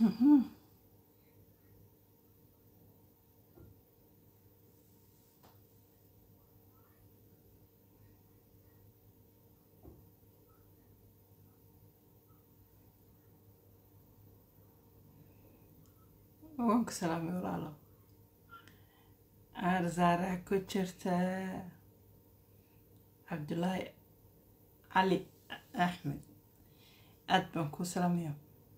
وانك سلامي ولا الله أرزارة كتشرت عبد الله علي أحمد أدبنكو سلامي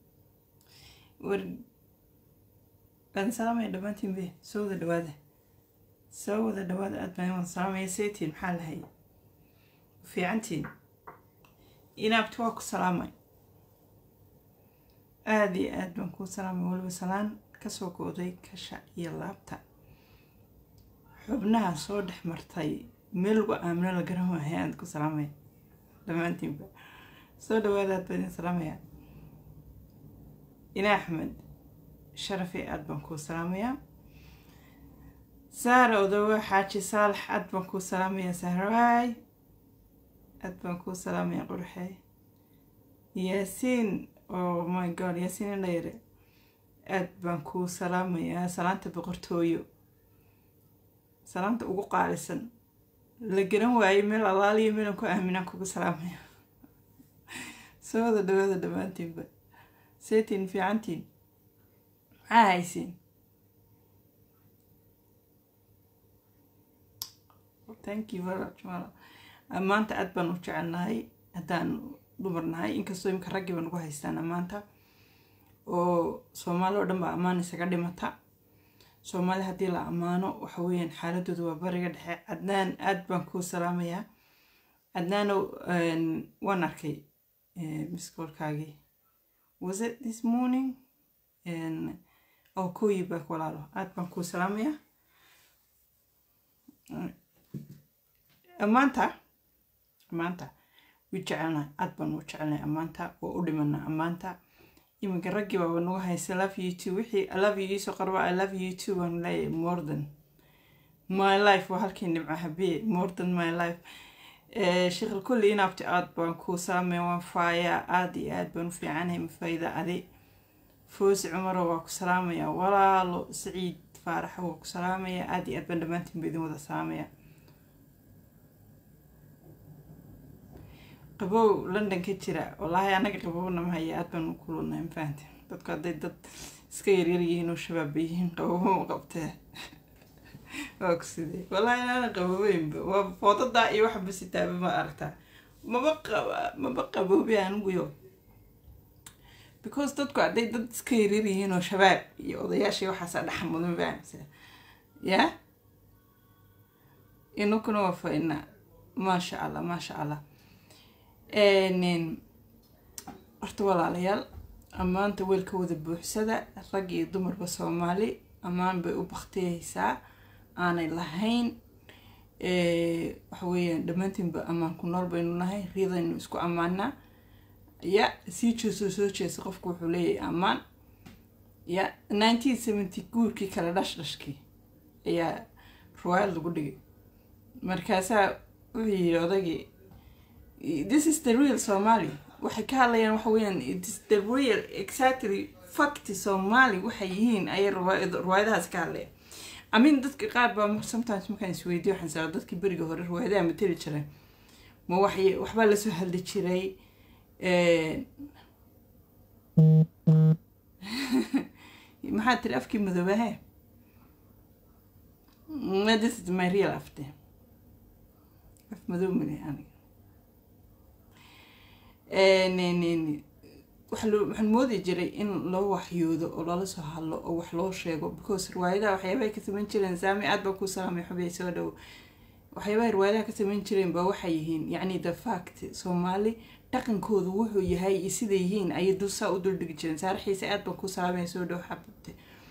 بان سلامي دمانتين بيه سو ذا دوادة أدبن سلامي سيتين محال هاي في عنتين إنا بتواكو سلامي آدي أدبنكو سلامي والبسلان كسوكو ذي كشا يلابتا xubnaha soo dhex martay meel ugu aamino la garan waahay aan ku salaamay dhamaantiinba soo dhawaada badin salaamaya ina Axmed sharafi aad baan ku salaamaya Saara odawa xaaji Saalax aad baan ku salaamaya Sahraay aad baan ku salaamaya qurxay Yaasiin oh my god Yaasiin dheere aad baan ku salaamaya salaanta boqortooyo salaanta ugu qaalisan la garan waayay meel alaaliyo meel ku aaminaan kugu salaamaya soo dhawaada dhamaantiinba seetiin fiicantiin maxaa haysiin thank you very much maanta aad baan u jecelnahay haddaan dumarnahay inkastoo imka raggi baan ugu haystaan maanta oo Soomaali oo dhan baa ammaan isaga dhimata Soomaali hadii la amaano waxa weeyaan xaaladoodu waa bariga dhexe Adnaan aad baan ku salaamaya Adnaan waan arkay miskolkaagi was it this morning kooyi baa walaalo aad baan ku salaamaya amaanta wijalna aad baan u jecelnahay amaanta oo u dhimana amaanta iminka raggi baa nagu haysta love you too wixii I love you so qarba I love you too and like more than my life wa halkii nimca habiye more than my life shaqal kulli inaabti aad baan ku salaamay waan faaya aad iyo aad baan u fiicanahay mafayda adi Foos Umar waa ku salaamaya walaalo Saciid Faarax waa ku salaamaya aad iyo aad baan dhamaantiin bidin wada salaamaya qabow London ka jira wallahi anaga qabowna ma haya aad baan u kulunay mafahanteen dadka haday dad iska yaryar yihiin oo shabaab yihiin qabow qabtee waa ku sidee wallahi ana qaboweynba waa foodada iyo wax basitaaba ma aragtaa maba qabowbi aan guyo because dadku haday dad iska yaryar yihiin oo shabaab iyo odayaashii waxaas dhaxmudan fahamsan ya inukuna waa faina ma sha Allah horta walaalayaal amaanta weelka wada buuxsada rag iyo dumarba Soomaali amaan bay u baqtiyaysaa aanay lahayn waxa weeyaan dhamaantiinba amaan ku nool baynu nahay riidaynu isku amaana ya sii soo jeeso qofku wuxuu leeyahay amaan ya 1970 guurkii kala dhashkii ayaa ruwaayad lagu dhigay markaasaa wuxuu yiri odagii this is the real Somali waxay ka hadlayaan waxa weeyaan it is the real exactly fact Somali waxay yihiin ay ruwaayadahaas ka hadlayaan I mean dadka qaar baa sometimes markaan isweydiyo waxaan saar dadkii bariga hore ruwaayadaha ma tiri jiray ma waxba la soo hadli jiray maxaa tiri afkii madoobaha this is my real after af madoob mali aniga waxaan moodi jiray in loo waxyoodo oo lala soo hadlo oo wax loo sheego because riwaayadaha waxyaabay ka sameyn jireen saami aad baa ku salaamay xubay soo dhaw waxyaabay riwaayadaha ka sameyn jireen baa waxay yihiin yani the fact Soomaali dhaqankoodu wuxuu yahay sida yihiin ay duusa u dul dhigi jireen saarxiisa aad baa ku salaamay soo dhaw xabte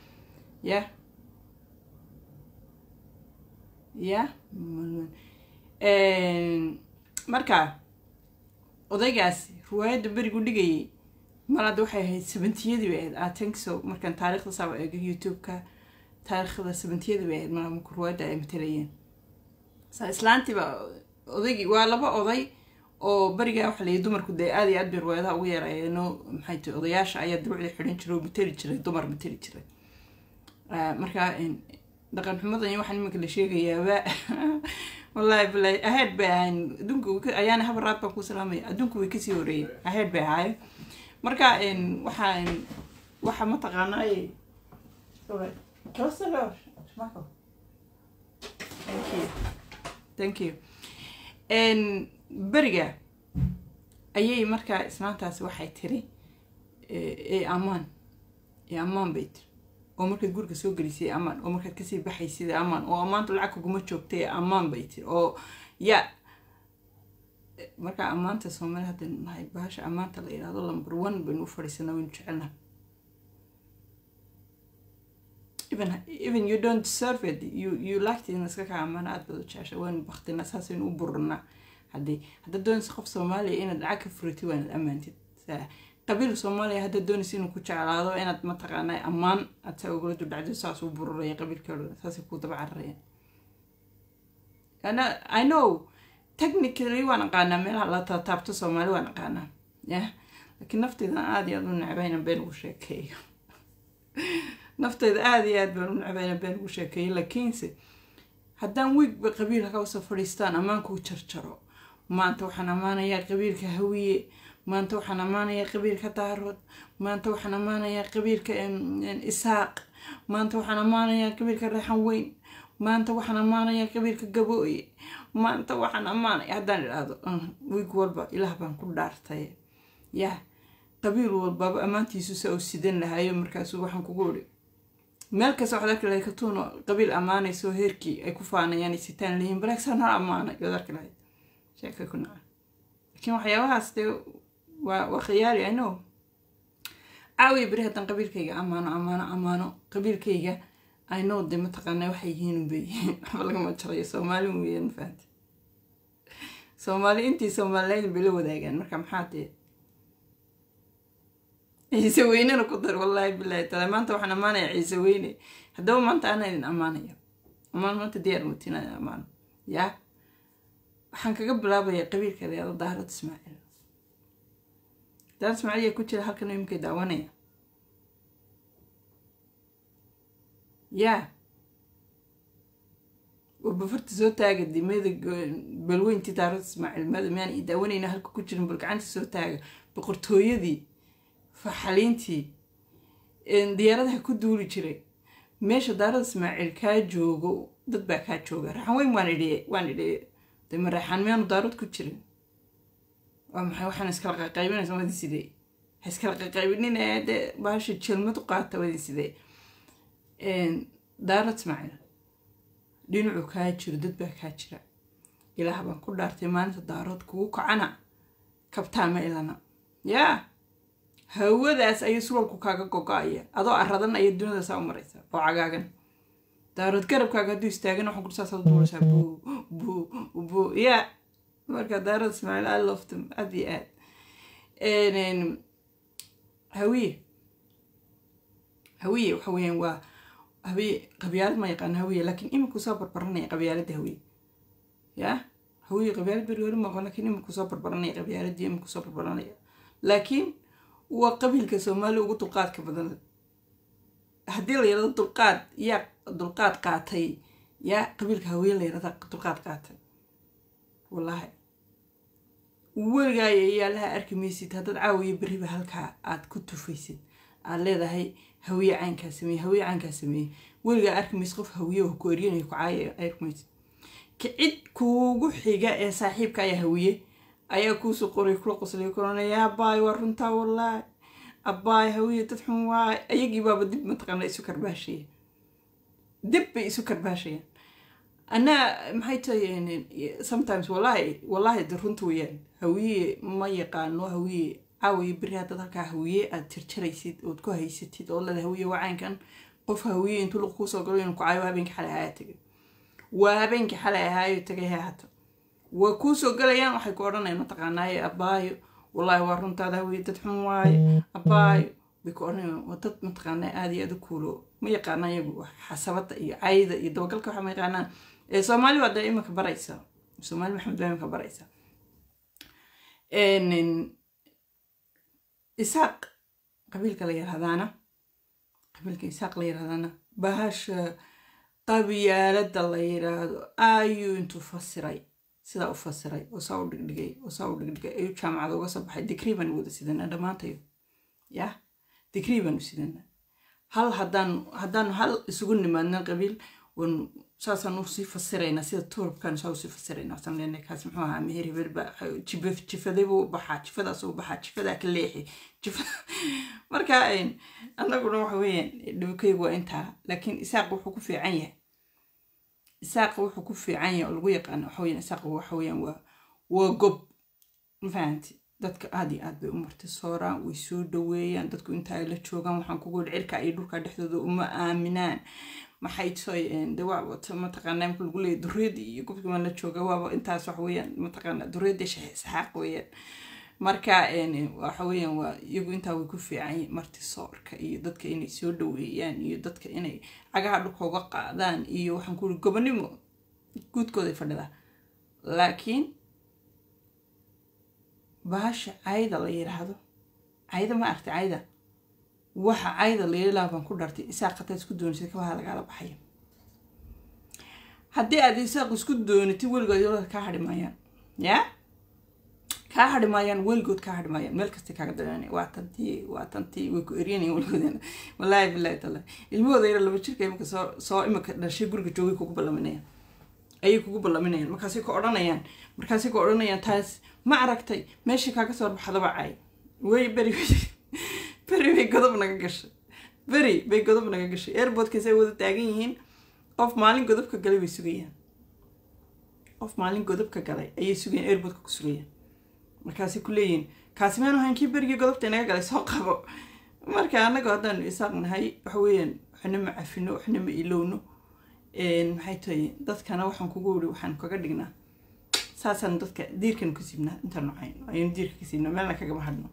marka odaygaas ruwaayada barigu dhigayay marada waxay ahayd 70yadii bay ahayd I think so markaan taariikhda soo eego YouTube-ka taariikhda 70yadii bay ahayd marka ruwaayada ay matalayeen islaantiba odaygii waa laba oday oo bariga waxa la dumarku day aad iyo aad bir weedaha ugu yareeyeen maxay tahay odayaasha ayaa dawladda xidhan jiray oo matali jiray dumar matali jiray marka dhaqan xumadan waxaan iminka la sheegayaa wallahi billahi ahead baan adunku ayaana habar ku salaamay adunku way kasii horeeyay ahead baa marka waxa ma taqaanay sorry thank you bariga ayay marka ismaantaas waxay tiri amaan bayt oo markaad guriga soo gelisay amaan oo markaad kasii baxaysay amaan oo amaanta lacag kuguma joogtay amaan bayt oo ya marka amaanta Soomaali hadda nahay baasha amaanta la yiraahdo number 1 banu fariisana weyn jecelna even you don't deserve it you like it iska ka amaana aad bad u jeceshay waan baqtina saasin u burna hadda doonaysa qof Soomaali inaad lacag ka furtay waan amaantid qabiil Soomaali hadda doonaysa inuu ku jeclaado inaad ma taqaanay amaan aad soo ugu dhacdo saas u bururay qabiilkooda saas ku daba carreen I know technically waan aqaana meelaha la taabto Soomaali waan aqaana laakiin naftayda aad iyo aad u nacbayna been ugu sheekeeyo naftayda aad iyo aad baan u nacbayna been ugu sheekeeyo laakiinse haddaan wiig qabiilka u soo fadhiistaan amaanku jarjaro maanta waxaan amaanayaa qabiilka Hawiye maanta waxaan amaanayaa qabiilka Daarood maanta waxaan amaanayaa qabiilka Isaaq maanta waxaan amaanayaa qabiilka Raxan Weyn maanta waxaan amaanayaa qabiilka Gabooye maanta waxaan amaanayaa haddaan iraado wiig walba ilaah baan ku dhaartay qabiil walba amaantiisu soo sidan lahayo markaas waxaan kugu ori meel ka socda kale ka tuuno qabiil amaanayso heerkii ay ku faanayaan sitaan leeyin balaksan amaanay gadarka lahayd sheeka kuna laakiin waxyaabahaas waa khiyaali I know aawi bari hadan qabiilkayga amaano qabiilkayga I know de ma taqaanay waxay yihiin bay waxa laga ma jarayo Soomaali weeyaan faant Soomaali intii Soomaaliyeed bila wadaagaan marka maxaa tahay ciise weynana ku dar wallahi billahi taala maanta waxaan amaanaya ciise weyne haddaba maanta ana idin amaanaya maanta diyaar mutina amaan waxaan kaga bilaabayaa qabiilka leeyahay Daarad Ismaaciil Daarad Ismaaciil ku jira halkan imka daawanaya وبفرت زوتاج دي ماذا بالوين تتعرض اسمع الماذا يعني داوني إنها هلك كتير بالكعنت زوتاج بقرطوية دي فحالينتي إن ديارتها كدولي شري ماشي دارد اسمع الكاجوجو ضد بكاجوجا راح وين واني دم رايحان ميانو دارد كتير وما حنا نسكر قايبين اسمه دي سيدي هسكر قايبين هذا باش تشلمت وقعت ودي سيدي إن دارد اسمع dhinacu ka jiro dad baa ka jira ilaah baan ku dhaartay maanta daarood kugu kacana kabtaama ilana hawadaas ay suulku kaaga go'aya adoo aradan ay dunida saa u maraysa oo cagaagan daarood garabkaaga haduu istaagan waxaan ku saasad duulsaa bu marka daarood Ismaaciil I love them adi aad hawiye waxa weeyaan waa هوي قبيلة ما يقان هوية لكن إمكو صابر برني قبيلة هوية هوية قبيلة بريور ما قال لكن إمكو صابر برني قبيلة دي إمكو صابر برني لكن وقبيل كسومالي وطلقات كبدل هدي اللي يرد طلقات طلقات قاتي قبيل هوية اللي يرد طلقات قاتي والله ورجاي لها أركميسي تهدد عاوي بريبة هالكا عاد كنتو فيسي على ذا هي هوية عن كاسمية ولقى أركميس قف هوية وكوريين يقعي أركميس كعد كوجو حاجة صاحب كايا هوية أيا كوسو قري كل قصلي يقولون يا باي ورنتا والله أباي هوية تفهم واي أيجي بابا دب متقنا سكر باشية دب سكر باشية أنا محيطة يعني sometimes والله درنت ويان هوية ما يقانو هوية عاوي بريها تدرك هوية ترتريسيد وتكو هيستيد والله هوية وعين كان قف هوية انتو لقوصة وقالوا ينكو عايوها بينك حلقة هاتك وبينك حلقة هاي وتقيها هاتك وكوسو قال يان وحي كورانا ينطقانا أباي والله وارنت هذا هوية تدحون واي أباي بيكورانا وطت متقانا هذه أدكولو ما يقانا يقو حسابات عايدة يدوقلك وحما يقانا سومالي ودا إما كبرايسا سومالي محمد بيما كبرايسا إن إساق قبيل كلا هذانا قبيل كإساق لير هذانا بهاش قبيلة الله يرادو أيو انتو فسري سدا أفسري وصاود دقيقة أيو جامعة دوغا صباحي تقريبا ودا سيدنا دمانتيو يا تقريبا سيدنا هل يسوقون ما قبيل ساسا نوصي فسرينا سيدا تورب كان سوسي فسرينا أصلا لأنك هاسمحوها مهيري بربا جفذيبو بحا جفذا سو بحا جفذا كليحي مركا أين أنا أقول وحوين دوكيبو انتها لكن إساق وحكو في عينيه إساق وحكو في عينيه الويق أنا وحوين إساق وحوين وقب مفهمتي dadka aad iyo aad bay u martisooraan way soo dhaweeyaan dadku inta ay la joogaan waxaan ku gool cirka ay dhulka dhexdooda uma aaminaan maxay tahay dawaab wata ma taqaanaa marka lagu leeyahay dureed iyo qofkii ma la jooga waaba intaas wax weeyaan ma taqaanaa dureed saxaaq weeyaan marka waxa weeyaan waa iyagu inta way ku fiican martisoorka iyo dadka inay soo dhaweeyaan iyo dadka inay cagaha dhulka uga qaadaan iyo waxaan ku gobonimo guudkooda fadhida laakiin باش عايدة لا يرهدو عايدة ما أرتي عايدة وح عايدة اللي لا بنكون درتي إساق قتل سكدون سيك وهذا على بحيم هدي أدي إساق سكدون تقول قايلة كهر مايان يا كهر مايان والجود كهر مايان ملك استكاردني واتنتي وكوريني والجودنا والله بالله تعالى الموضوع اللي بتشركه يمكن صار إما نشيء برج جوي كوكو بلامنيه أي كوكو بلامنيه مركزي كورانيان مركزي كورانيان تاس ما عرفتي ماشي كاكسور بحدا بعاي وي بري بيقضب نقاش بري بيقضب نقاش ايربود كيسوي ودا تاغين قف مالين قضب كغلي بيسوغيان قف مالين قضب كغلي اي سوغين ايربود كسوغيان markaas ku leeyin kaasmeeno hankii bariga godobta inaga galay soo qabo marka anaga hadan isaaqnahay wax weeyaan waxna ma afino waxna ma ilowno maxay tahay dadkana waxaan kugu wari waxaan kaga dhignaa saasan dadka diirkan ku sibnaa inta nooceen ayuu diirka ka sibnaa meelna kaga bahadno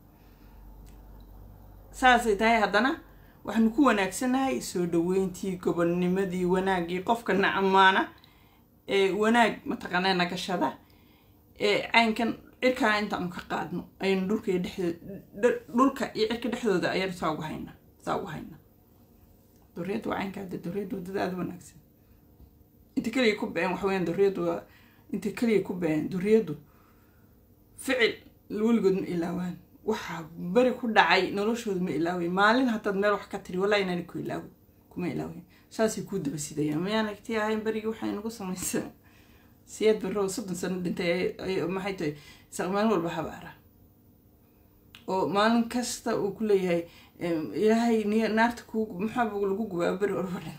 saasay tahay hadana waxaan ku wanaagsanahay soo dhaweyntii gobonnimadii wanaagii qofka amaana wanaag ma taqaanaa nagashada aynkan cirka inta aan ka qaadno aynu dhulka iyo cirka dhexdooda ayaan soo hayna duriyadu aynka duriyadu dad wanaagsan inta kaliya ku been wax weyn duriyadu انت كلي كوبان دريدو فعل الولد من إلاوان وح بري كل دعي نروشود من إلاوي مالين حتى دمر وح كتري ولا ينالي كل إلاوي كم إلاوي ساسي كود بس ده يعني أنا كتير هاي بري وحين نقص من السنة سياد بالرو صدق سنة انت ما حيتو سغمان ولا بحبارة ومالين كستا وكل هاي هاي نارتكو محب وقولوا بري ولا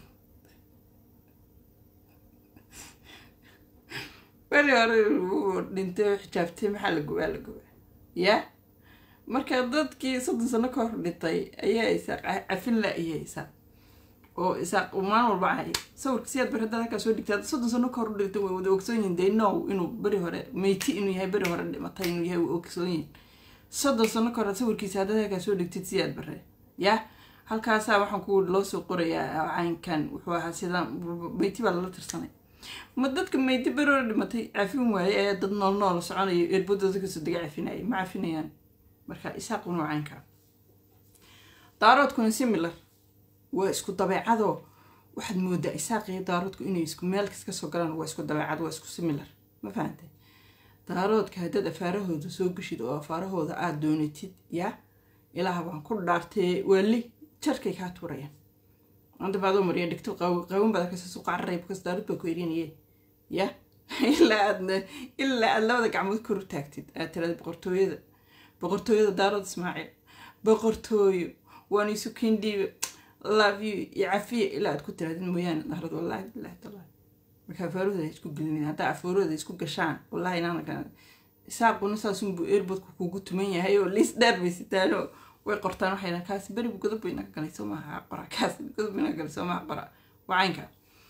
بري دينتي حجابتي محل جوال يا marka dadkii 3 sano ka hor dhintay ayaa isaaq afin la isaaq oo isaaq umaan walba ay sawirka siyad barada ka soo dhigtay 3 sano ka hor dhintay way wada ogsoon they know inuu bari hore meyti inuu yahay bari hore dhimatay inuu yahay ogsoon 3 sano ka hor sawirkiisa hadda ka soo dhigtay siyad bare ya halkaas waxaan ku loo soo qorayaa caynkan wuxuu ahaa sida meyti baa la tirsanay ما dadka meyti bari hore dhimatay afin waay ee dad nool soconayo erbadooda ka soo degay afinay ma afinayaan marka isaaq uu caynka daaroodku similar waa isku dabeecado waxaad moodaa isaaq iyo daaroodku inay isku meel ka soo galaan waa isku dabeecado waa isku similar ma fahantay daaroodka hadda afaarahooda soo gashid oo afaarahooda aad doonatid ya ilaaha baan ku dhaartay wali jarkay ka tuurayaan anda baado mariya dhigto qawan bada ka soo qarrayb ka daarood ba ku yeerinayay ya illa labada gacmood kor taagtid aad tirada boqortooyada daarood Ismaaciil boqortooyo waan isu kindii love you yafiya ila aad ku tiraadin mooyaan daarood wallahi billahi taala marka faarooda isku gelin hada afaarooda isku gashaan wallahi inaan ka isaaquna saasun buu erbadku kugu tuman yahay oo lis darbisitaano way qortaan waxayna kaas bari godob bayna ka galayso ma qora kaas godob bayna galayso ma qora waanka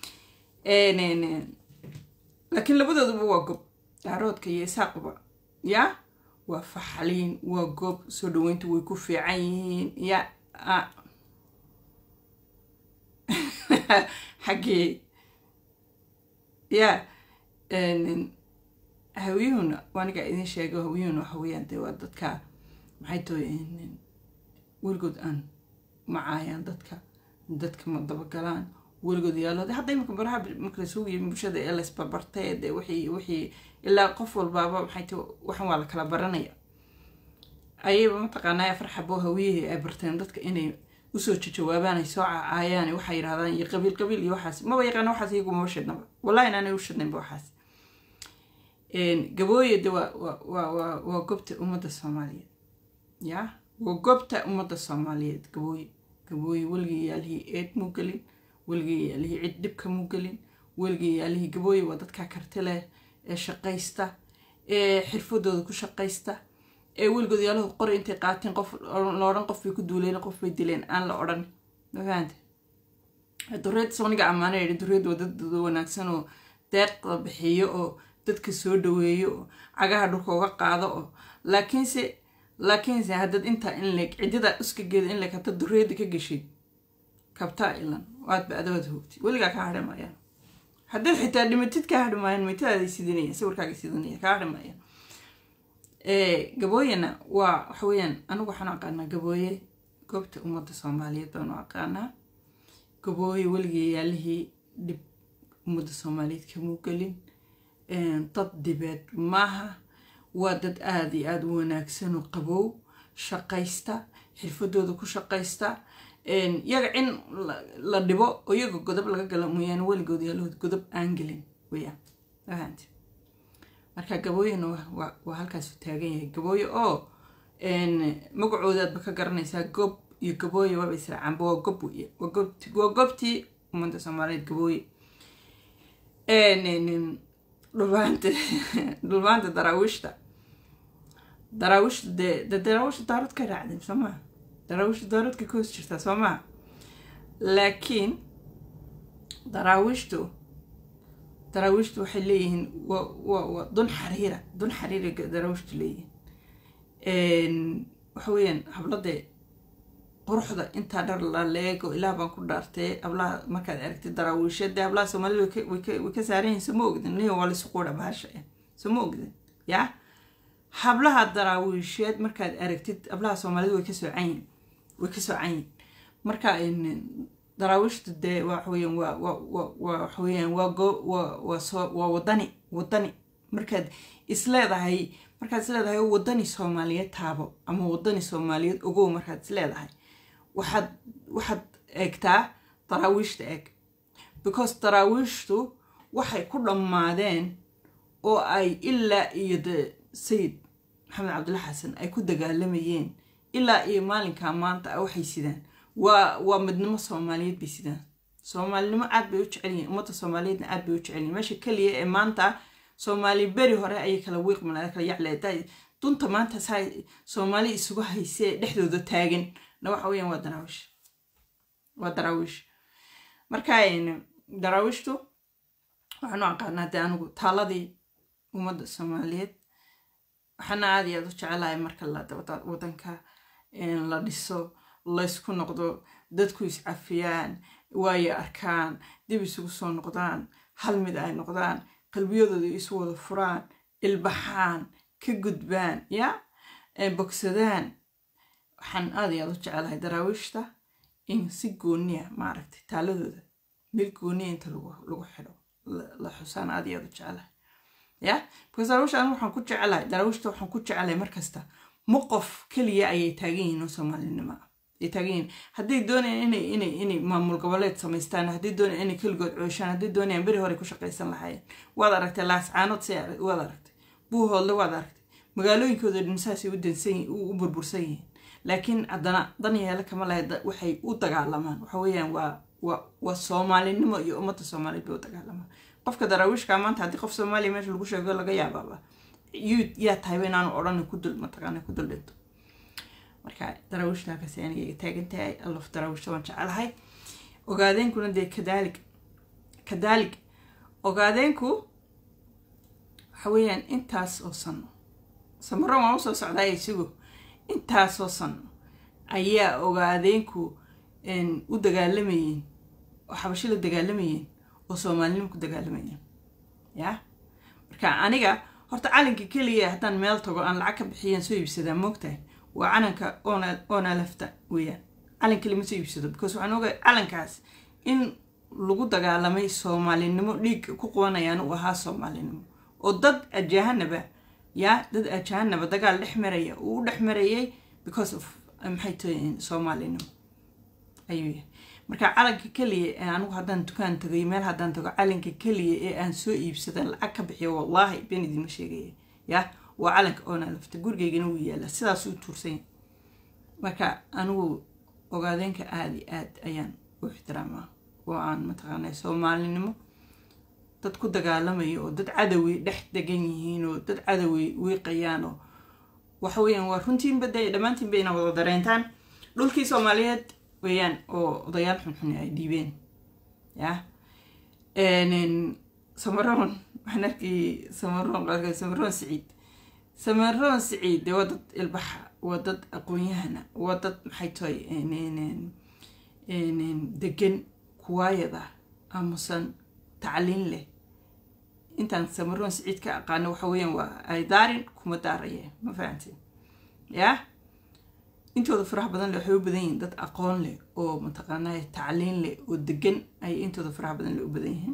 laakiin labadooduba waa gob daaroodka iyo isaaqba ya وفحلين وقب سودوينت ويكون في عين يا حقي يا hawiyuhuna waaniga idin sheego hawiyuhuna waxa weeyaan dee waa dadka maxay tooyeen weligood aan macaayaan dadka ma dabagalaan weligood yaalooda hadda imika baraha marka lasoo yimaado bulshada ee la isbarbartay dee wixii ilaa qof walbaaba maxay too waxan waa la kala baranaya ayaba mataqaanaa farxabo hawiyihii ay barteen dadka inay usoo jawaabaan ay soo caayaan waxay yiraahdaan iyo qabiil iyo waxaas ma yaqaan waxaas iyagu ma shidnaba wallahi inaanay u shidnayn waxaas gabooyada waa goobta ummadda Soomaaliyeed ya waa goobta ummadda Soomaaliyeed gabooy walgii yaalihii eed mu galin walgii yaalihii cid dhibka mu galin walgii yaalihii gabooy waa dadka karti leh ee shaqaysta ee xirfadooda ku shaqaysta ee walgood yaalahu qori intay qaateen qof la oran qof bay ku duuleen qof bay dileen aan la oran ma fahanti dureed sooniga amaanay dureed dad wanaagsan oo deeqda bixiyo oo dadka soo dhaweeyo cagaha dhulka uga qaado oo laakiinse hadad inta in leeg cidida iska geeda in leeg hata dureed ka gashay kabta ilan waad baadawad hoogti waliga ka hadhamayaan hadda xitaa dhimatid ka hadhamayaan meetaada sidinaya sawirkaaga sidinaya ka hadhamayaan gabooyana waa waxa weeyaan anigu waxaan aqaanaa gabooye goobta ummadda Soomaaliyeed baan aqaanaa gabooye waligii yaalihii dib ummadda Soomaaliyeed ka muuqalin dad dibeed maaha waa dad aad iyo aad u wanaagsan oo qabow shaqaysta xirfadooda ku shaqaysta yaga in la dhibo oo iyaga godob laga gala mooyaan waligood yaalood godob aan gelin weeyaan ahaanti marka gabooyana waa halkaas u taagan yahay gabooyo oo magacoodaadba ka garanaysaa gob iyo gabooyo waa israacaan waa goobtii ummadda Soomaaliyeed gabooyo dhulbaanta daraawiishta daarad ka raacdeen sooma daraawiishta daaradka ka hoos jirtaa sooma laakiin daraawiishtu waxay leeyihiin waa dun xariira daraawiishtu leeyihiin waxa weeyaan hablade quruxda inta dhar la leego ilaa baan ku dhaartay hablaha markaad aragtid daraawiishada hablaha Soomaalidu way ka saareen soo ogdin niyo wala isku qora bahasha soo ogdin ya hablaha daraawiisheed markaad aragtid hablaha Soomaalidu way ka soocayn marka daraawiishtu de waxa weeyaan waa wadani markaad isleedahay wadani Soomaaliyeed taabo ama wadani Soomaaliyeed ogow markaad isleedahay waxaad eegtaa daraawiishta eeg because daraawiishtu waxay ku dhamaadeen oo ay ilaa iyo sayid maxamed cabdullaahi xasan ay ku dagaalamayeen ilaa iyo maalinka maanta waxay sidaan waa midnimo Soomaaliyeed bay sidaan Soomaalinimo aad bay u jecel yihiin ummadda Soomaaliyeedna aad bay u jecel yihiin meesha kaliya ee maanta Soomaali beri hore ay kala wiiqmaan kala yacleeday dunta maanta say Soomaali isugu haysay dhexdooda taagan waxa weeyaan waa daraawiish marka daraawiishtu waxaan aqaanaa anigu taaladii ummadda Soomaaliyeed waxaan aad iyo aad u jecelahay marka la dabada wadanka la dhiso la isku noqdo dadku is cafiyaan way arkaan dib isugu soo noqdaan hal mid ay noqdaan qalbiyadooda isu wada furaan ilbaxaan ka gudbaan ya bogsadaan waxaan aad iyo aad u jecelahay daraawiishta in si gooniya maaragtay taaladooda meel gooniya inta lagu xidho la xusaan aad iyo aad u jecelahay ya because daraawiishta waxaan ku jecelahay markasta muqof kaliya ayay taagan yihiin Soomaalinimo ay taagan yihiin haddii doonayaan inay maamul goboleed samaystaan haddii doonayaan inay kaligood cooshaan haddii doonayaan beri hore ku shaqaysan lahaayeen waad aragtay laascaanood waad aragtay buuhoodle waad aragtay magaalooyinkooda dhinsaas u dansan u burbursan yihiin laakiin haddana dan yeelo kama lahayd waxay u dagaalamaan waxa weeyaan waa Soomaalinimo iyo ummadda Soomaaliyeed bay u dagaalamaan qofka daraawiishka maanta haddii qof Soomaali meesha lagu sheego laga yaababa yaa tahay inaan oran ku dul mataqaana ku dul dhinto marka daraawiishta ka saaniga taagan tahay alaf daraawiishta waan jecelahay ogaadeenkuna de kadalik ogaadeenku waxa weeyaan intaas oo sano samaro waan soo socday isugu intaas oo sano ayaa ogaadeenku u dagaalamayeen oo xabashi la dagaalamayeen oo Soomaalinimo ku dagaalamayeen ya marka aniga horta calanka keliya haddaan meel tago aan lacag ka bixiyaan soo iibsadaa moogtahay waa calanka oona lafta weeyaan calan keli ma soo iibsado because waxaan ogahay calankaas in lagu dagaalamay soomaalinimo dhiig ku qabanayaan uu ahaa soomaalinimo oo dad ajahanaba dad ajahanaba dagaal dhex maraya uu dhex marayay because of maxay tahay soomaalinimo ayuu marka calanka keliya ee anigu haddaan dukaan tagay meel haddaan tago calanka keliya ee aan soo iibsadan lacag ka bixiyo wallaahi been idinma sheegaya waa calanka oona lafta gurigeygana wuu yaala sidaas u tuursan marka anigu ogaadeenka aad iyo aad ayaan u ixtiraamaa oo aan mataqaanay soomaalinimo dad ku dagaalamayo oo dad cadowi dhex degan yihiin oo dad cadowi wiiqayaan oo waxa weeyaan waa runtiinba dhammaantiinba inaa wada dareentaan dhulkii soomaaliyeed weeyaan oo odayaal xunxun ay dhiibeen samaroon waxaan arkay samaroon siciid waa dad ilbaxa waa dad aqoon-yahana waa dad maxay tahay degan kuwaayada aamusan tacliin leh intaan samaroon siciid ka aqaano waxa weeyaan waa ay daarin kuma daaraya ma fahanteen intooda faraha badan leh waxay u badan yihiin dad aqoon leh oo mataqaanaa tacliin leh oo degan ay intooda faraha badan leh u badan yihiin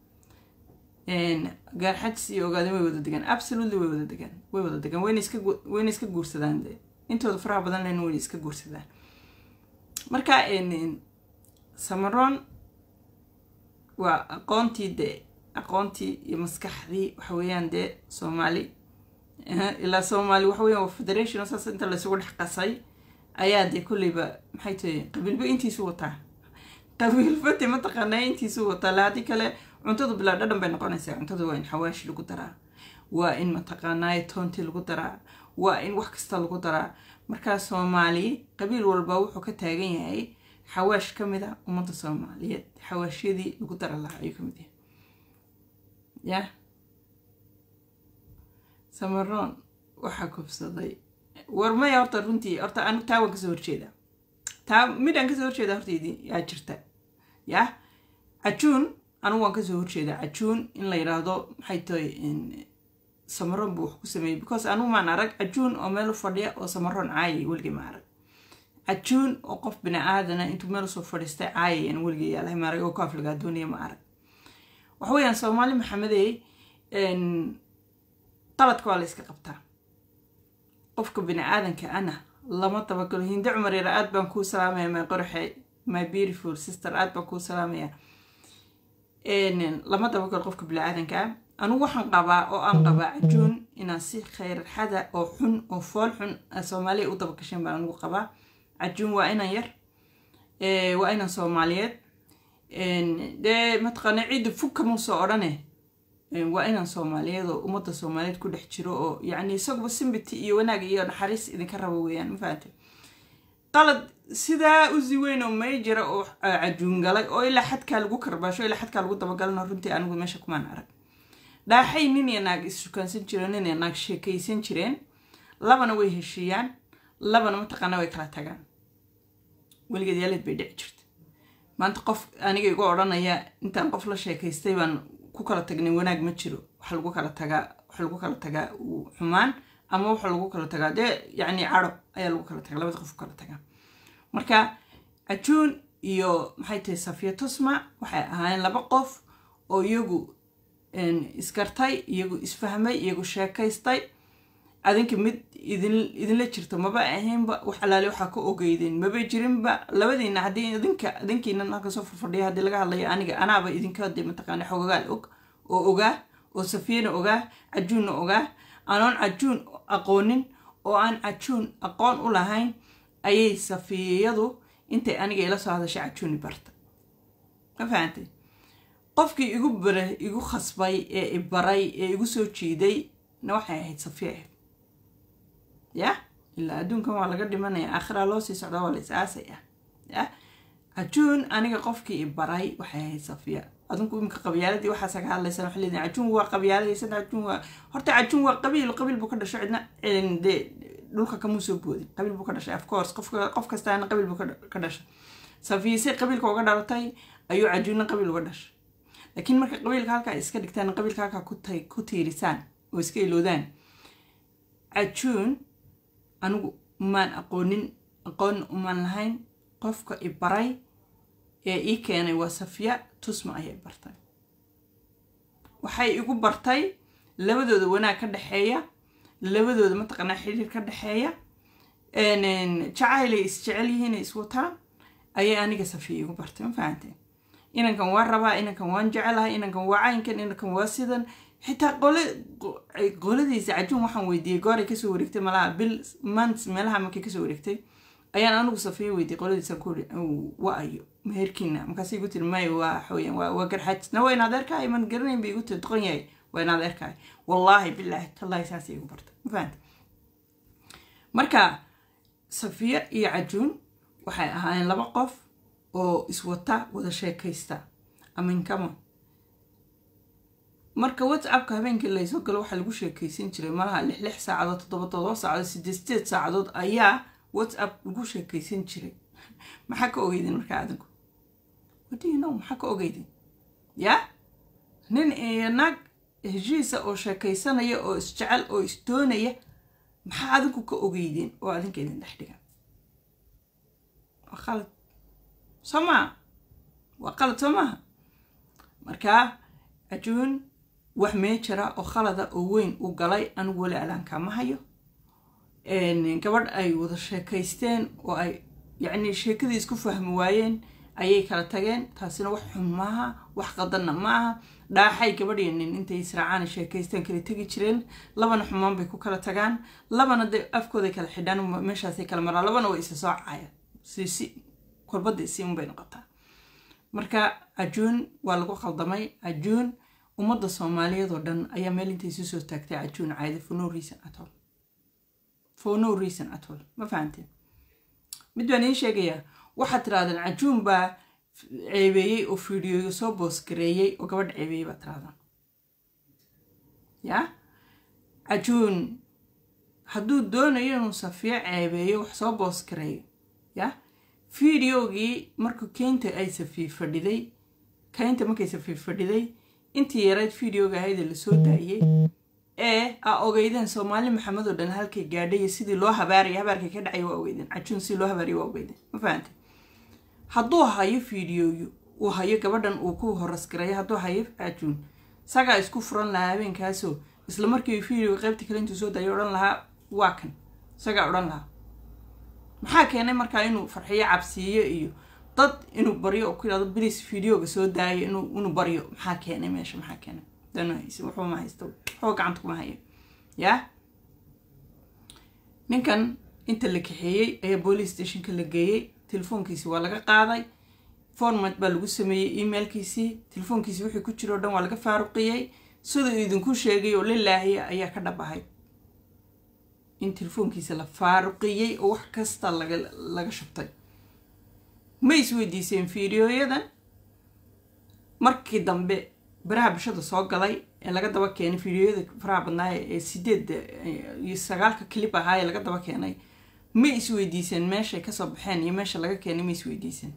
gaarxajis iyo ogaadeen way wada degan absolutely way wada degan wayna iska guursadaan intooda faraha badan lehna way iska guursadaan marka samaroon waa aqoontii iyo maskaxdii waxa weeyaan Soomaali ilaa Soomaali waxa weeyaan federation saas inta la isugu dhex qasay ayaa kulliba maxay tahay qabiilba intiisu wataa qabiilba ma taqaanaa intiisu wataa laadi kale cuntada bilaa dhadhan bay noqonaysaa cuntada waa in xawaash lagu daraa waa in ma taqaanaa toonti lagu daraa waa in wax kasta lagu daraa marka Soomaali qabiil walba wuxuu ka taagan yahay xawaash kamida ummadda Soomaaliyeed xawaashiyadii lagu dara lahaa ayuu kamid yahay samaroon waxa kubsaday warmaya horta runtii horta anu taawan ka soo horjeeda midaan ka soo horjeeda horta yaa jirta cajuun anu waan ka soo horjeeda cajuun in la yiraahdo maxay tahay samaroon buu wax ku sameeyay because anu maan arag cajuun oo meel u fadhiya oo samaroon caayay weligii ma arag cajuun oo qof bini aadana intuu meel soo fadhiistay caayay aan weligii yaalahay ma arag oo kaaf laga doonaya ma arag waxa weeyaan Soomaali maxamedey qaladka waa la iska qabtaa qofka bini aadanka ana lama tabagalo Hindi Cumar aad baan ku salaamaya ma qorxay my beautiful sister aad baan ku salaamaya lama tabagalo qofka bini aadanka anu waxaan qabaa oo aan qabaa cajuun inaan si khayr xada oo xun oo fool xun Soomaali u tabakashan baan ugu qabaa cajuun waa inaan yar waa inaan Soomaaliyeed mataqaana ciid fuk ma soo orane waa inaan Soomaaliyeed oo ummadda Soomaaliyeed ku dhex jiro oo yani isagoo sympathy iyo wanaag iyo naxariis idinka rabo weeyaan ma fahanteen qalad sidaa u weyn oo major oo cajuun galay oo ilaa xadka lagu karbaasho ilaa xadka lagu dabagalno runtii anigu meesha kuma arag dhaaxay nin iyo naag isukaansan jireen nin iyo naag sheekaysan jireen labana way heshiiyaan labana mataqaana way kala tagaan weligeed yaaleed bay dhici jirtay maanta qof aniga igu oranaya intaan qof la sheekaystay baan ku kala tagnay wanaag ma jiro wax lagu kala tagaa xumaan ama wax lagu kala tagaa yani caro ayaa lagu kala tagaa labada qof kala tagaa marka cajuun iyo maxay tahay Safiya Tusma waxay ahaayeen laba qof oo iyagu iskartay iyagu isfahmay iyagu sheekaystay adinka mid idinla jirto maba ahaynba wax alaale waxa ka ogeydeen maba jirinba labadiina hadii idinkiina halka soo fadhiya hadii laga hadlayo anaaba idinka hadii mataqaana xogagal oo ogaa oo Safiyana ogaa cajuun ogaa anoon cajuun aqoonin oo aan cajuun aqoon u lahayn ayay Safiyadu intay aniga ila soo hadashay cajuun barta ma fahanteen qofkii igu khasbay ee ibaray ee igu soo jiiday na waxay ahayd Safiya ilaa adduunkan waa laga dhimanaya aakhira loo sii socdaa waa la isaasaya cajuun aniga qofkii ibaray waxay ahayd Safiya adunku imka qabyaaladii waxa saga hadlaysan wax leeyahay cajuun waa qabyaaladii cajuun waa horta cajuun waa qabiil buu ka dhashay cidna dhulka kama soo boodin qabiil buu ka dhashay of course qof kastaana qabiil buu ka dhashay Safiya si qabiilka uga dhalatay ayuu cajuun qabiil uga dhashay laakiin marka qabiilka halka iska dhigtaan qabiilka halka ku tiirisaan oo iska iloodaan cajuun anigu maan aqoon umaan lahayn qofka i baray ee ii keenay waa Safiya Tusma ayay bartay waxay igu bartay labadooda wanaag ka dhaxeeya labadooda mataqana xiriir ka dhaxeeya jacayl isjecel yihiin iswataan ayay aniga Safiya igu bartay ma fahanteen inankan waa rabaa inankan waan jecelahay inankan waa caynkan inankan waa sidan xitaa qoladiisa cajuun waxaan weydiiyay gooray ka soo wareegtay malaha bil months meelaha markay ka soo wareegtay ayaan anigu Safiya weydiiyay qoladiisa ku waa ayo meherkina markaas igu tiri may waa xooyan waa garxajna waa inaad arkay man garanayn bay igu tiri doqon yahay waa inaad arkay wallahi billahi tallahi saasi igu bartay ma fahanteen marka Safiya iyo cajuun waxay ahaayeen laba qof oo iswata wada sheekaysta amin kama marka WhatsApp-ka habeenkii la soo galo waxa lagu sheekaysan jiray malaha 6 saacadood 7 saacadood 8 saacadood ayaa WhatsApp lagu sheekaysan jiray maxaa ka ogeydin marka adanku wadina maxaa ka ogeydin ya nin nag heshiisa oo sheekaysanaya oo isjecel oo isdoonaya maxaa adanku ka ogeydin oo adinka idin dhaxdhiga وخلط سما وقلت سما مركا عجون وحمي جرا او خلدا او وين او غلاي ان ولي علان كما هيو ان gabadh ay wada sheekaysteen oo ay yani sheekadii isku fahmi waayeen ayay kala tageen taasina wax xumaha wax qadanna maaha dhaaxay gabadheenin intay israacaan sheekaysteen kala tagi jireen labana xumaan bay ku kala tagaan labana afkooda kala xidhan meeshaas ay kala maraan labana way isa soo caayaan si kolbada si un bay noqotaa marka cajuun waa lagu khaldamay cajuun ummadda Soomaaliyeed oo dhan ayaa meel intay soo taagtay cajuun caadi for no reason at all ma fahanteen mid baan ii sheegaya waxa tiraahdan cajuun baa ceebeeyay oo fiidiyo soo boos gareeyay oo gabadh ceebeeyay baa tiraahdan ya cajuun hadduu doonayo inuu Safiya ceebeeyo wax soo boos gareeyo ya fiidiyogii markuu keenta ay Safiya fadhiday keenta markay Safiya fadhiday intii yareed fiidiyoga ahayd la soo daayay ogeydeen Soomaali Maxamed oo dhan halkay gaadhay sidii loo habaariyay habaarkay ka dhacay waa ogeydeen cajuun si loo habaariyay waa ogeydeen ma fahanteen hadduu hayo fiidiyoyo uu hayo gabadhan uu ku horas garay hadduu hayo cajuun saga isku furan lahaa habeenkaasoo isla markii fiidiyoga qaybta kale intuu soo daayay oran lahaa waa kan saga oran lahaa maxaa keenay markaa inuu farxiyo cabsiyo iyo dad inuu bariyo oo ku yiraahdo bilis fiidiyoga soo daayay inuu bariyo maxaa keenay meesha maxaa keenay danaysi wuxuu ma haysto wuxuu gacanta kuma hayo ya ninkan inta la kaxeeyay ayaa police station-ka la geeyay telefoonkiisa waa laga qaaday format baa lagu sameeyay emailkiisa telefoonkiisa wixii ku jiro dhan waa laga faaruqiyay sidoo idinku sheegay oo lilaahi ayaa ka dhabahay in telefoonkiisa la faaruqiyay oo wax kasta laga shubtay ma isweydiiseen fiidiyoyadan markii dambe baraha bulshada soo galay ee laga daba keenay fiidiyoyada faraha badnaa ee 8 iyo 9 clip ahaa ee laga daba keenay ma isweydiiseen meesha ka soo baxeen iyo meesha laga keenay ma isweydiiseen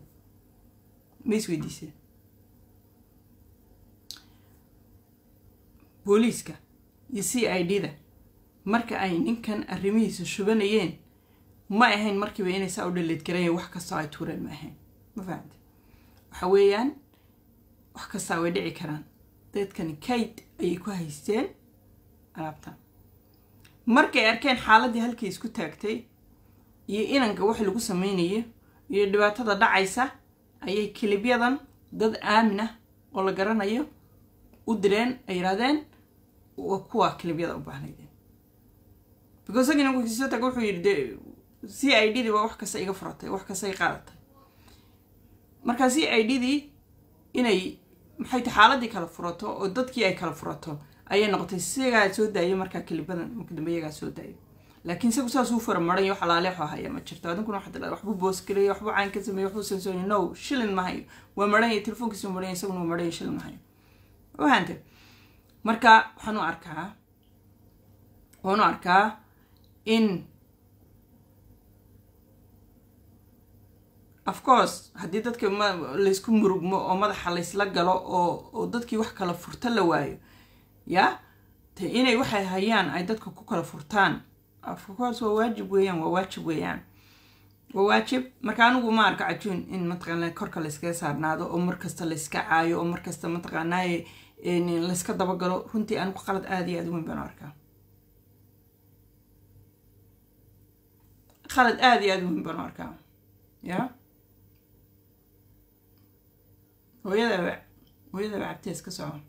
booliiska iyo CID-da marka ay ninkan arrimihiisa shubanayeen ma ahayn markiiba inay saa u dhaleed gareeyeen wax kasta ay tuureen ma ahayn ma fahamtay waxa weeyaan wax kasta way dhici karaan dadkan kayd ay ku haysteen alaabta markay arkeen xaaladii halkii isku taagtay iyo inanka wax lagu sameeyay iyo dhibaatada dhacaysa ayay kilibyadan dad aamin ah oo la garanayo u direen ay yiraahdeen waa kuwa kilibyada u baahnayeen because agina ku soo tago wuxuu yiri CID-di waa wax kasta iga furatay wax kasta ay qaadatay marka CID-di inay maxay xaaladii kala furato oo dadkii ay kala furato ayay noqotay sigaa soo daayay marka kilibadan markii dambe iyaga soo daayay laakiin isagu saas uu farmaray wax alaale haya ma jirto adinkuna waxba boos galay waxba caan ka sameeyay waxba sansooni no shilin ma hayo waa maray telefoonkiisa maray isaguna maray shilin ma hayo waxaante marka waxaan arkaa in of course haddii dadka la isku murugmo oo madaxa la isla galo oo dadkii wax kala furta la waayo ya inay waxay hayaan ay dadka ku kala furtaan of course waa waajib weeyaan waa waajib marka anigu ma arka cajuun in mataqaanaa korka la iskaga saarnaado oo markasta la iska caayo oo markasta mataqaanaa in la iska dabagalo runtii anigu qalad aad iyo aad u weyn baan arkaa qalad aad iyo aad u weyn baan arkaa ya hooyada cabtee iska soco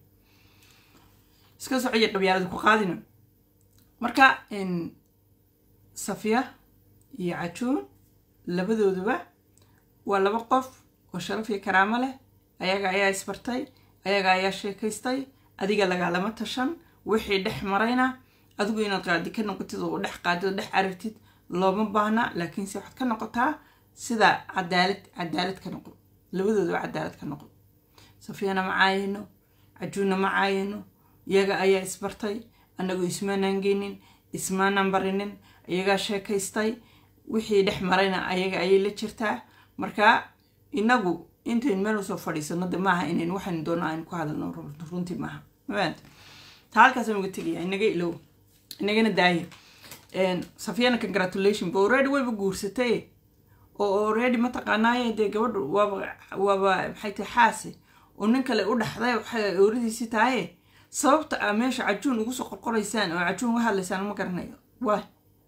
iyo qabyaalada ku qaadina marka Safiya iyo Cajuun labadooduba waa laba qof oo sharaf iyo karaamo leh ayaga ayaa isbartay ayaga ayaa sheekaystay adiga lagaalama tashan wixii dhex marayna adigu inaad qaadi ka noqotid oo dhex qaadid dhex aragtid looma baahna laakiin si waxaad ka noqotaa sida cadaalad ka noqo labadooduba cadaalad ka noqo Safiyana ma caayino Cajuunna ma caayino iyaga ayaa isbartay anagu ismaanaan geenin ismaanaan barinin iyaga sheekaystay wixii dhex marayna ayaga ayay la jirtaa marka inagu intaan meel soo fadhiisano maaha inaan waxaan doono aan ku hadalno runtii maaha maanta halkaas aan uga tagay inaga ilow inagana daayo Safiyana congratulations bo already way guursatay oo already ma taqaanaay de gabadh waaba maxay tahay xaasi oo nin kale u dhaxday waxay ooridiisi tahay sababta meesha Cajuun ugu soo qorqoraysaan oo Cajuun waxa la saan ma garanayo why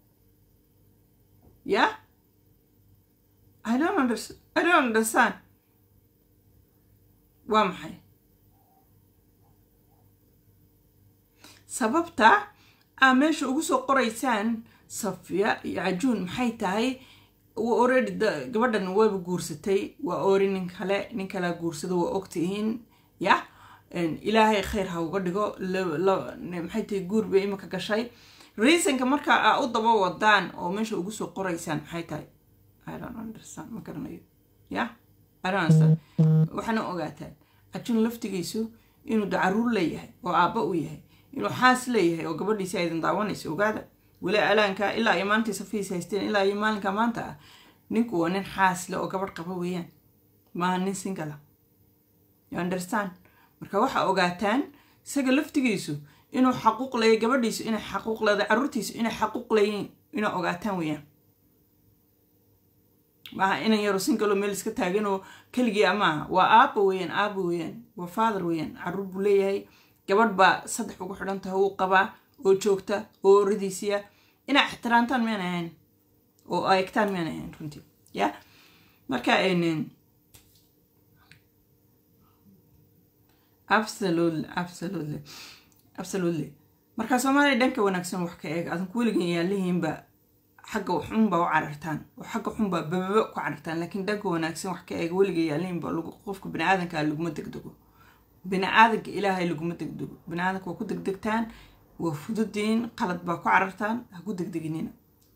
yeah I don't understand waa maxay sababta meesha ugu soo qoraysaan Safiya iyo Cajuun maxay tahay already gabadhan way guursatay waa oori nin kale guursado waa ogtihiin ya ilaahay khayr ha uga dhigo maxay tahay guur bay imaka gashay reasonka marka u daba wadaan oo meesha ugu soo qoraysaan maxay tahay I don't understand ma garanayo ya I don't understand waxana ogaataan Cajuun laftigiisu inuu dacaruur leeyahay oo aabba u yahay inuu xaas leeyahay oo gabadhiisa ay daawanayso ogaada wala alaanka ilaa ay maanta Safiis haysteen ilaa ay maalinka maanta ninku waa nin xaas leh oo gabadh qaba weeyaan ma nin single you understand marka waxa ogaataan isaga laftigiisu inuu xaquuq leeyahay gabadhiisu inay xaquuq leedahay carruurtiisu inay xaquuq leeyihiin inuu ogaataan weeyaan ma ina yaro single meel iska taagan oo kaliya ama waa aabba weeyaan waa father weeyaan carruur buu leeyahay gabadh ba saddex ugu xidhan tahay uu qabaa oo joogta oo ridiisiya ina ixtiraamtaan meen ahayn oo ay egtaan meen ahayn runtii ya marka absolutely marka Soomaaliya dhanka wanaagsan wax ka eeg adan kuligan yaalihiinba xagga xunba u carartaan oo xagga xunba bababa ku carartaan laakiin dhanka wanaagsan wax ka eeg waliga yaalihiinba qofka bini'aadanka laguma degdego bini'aadanka ilaahay laguma degdego bini'aadanka waa ku degdegtaan waa fududin qalad baa ku carartaan ha ku degdeginina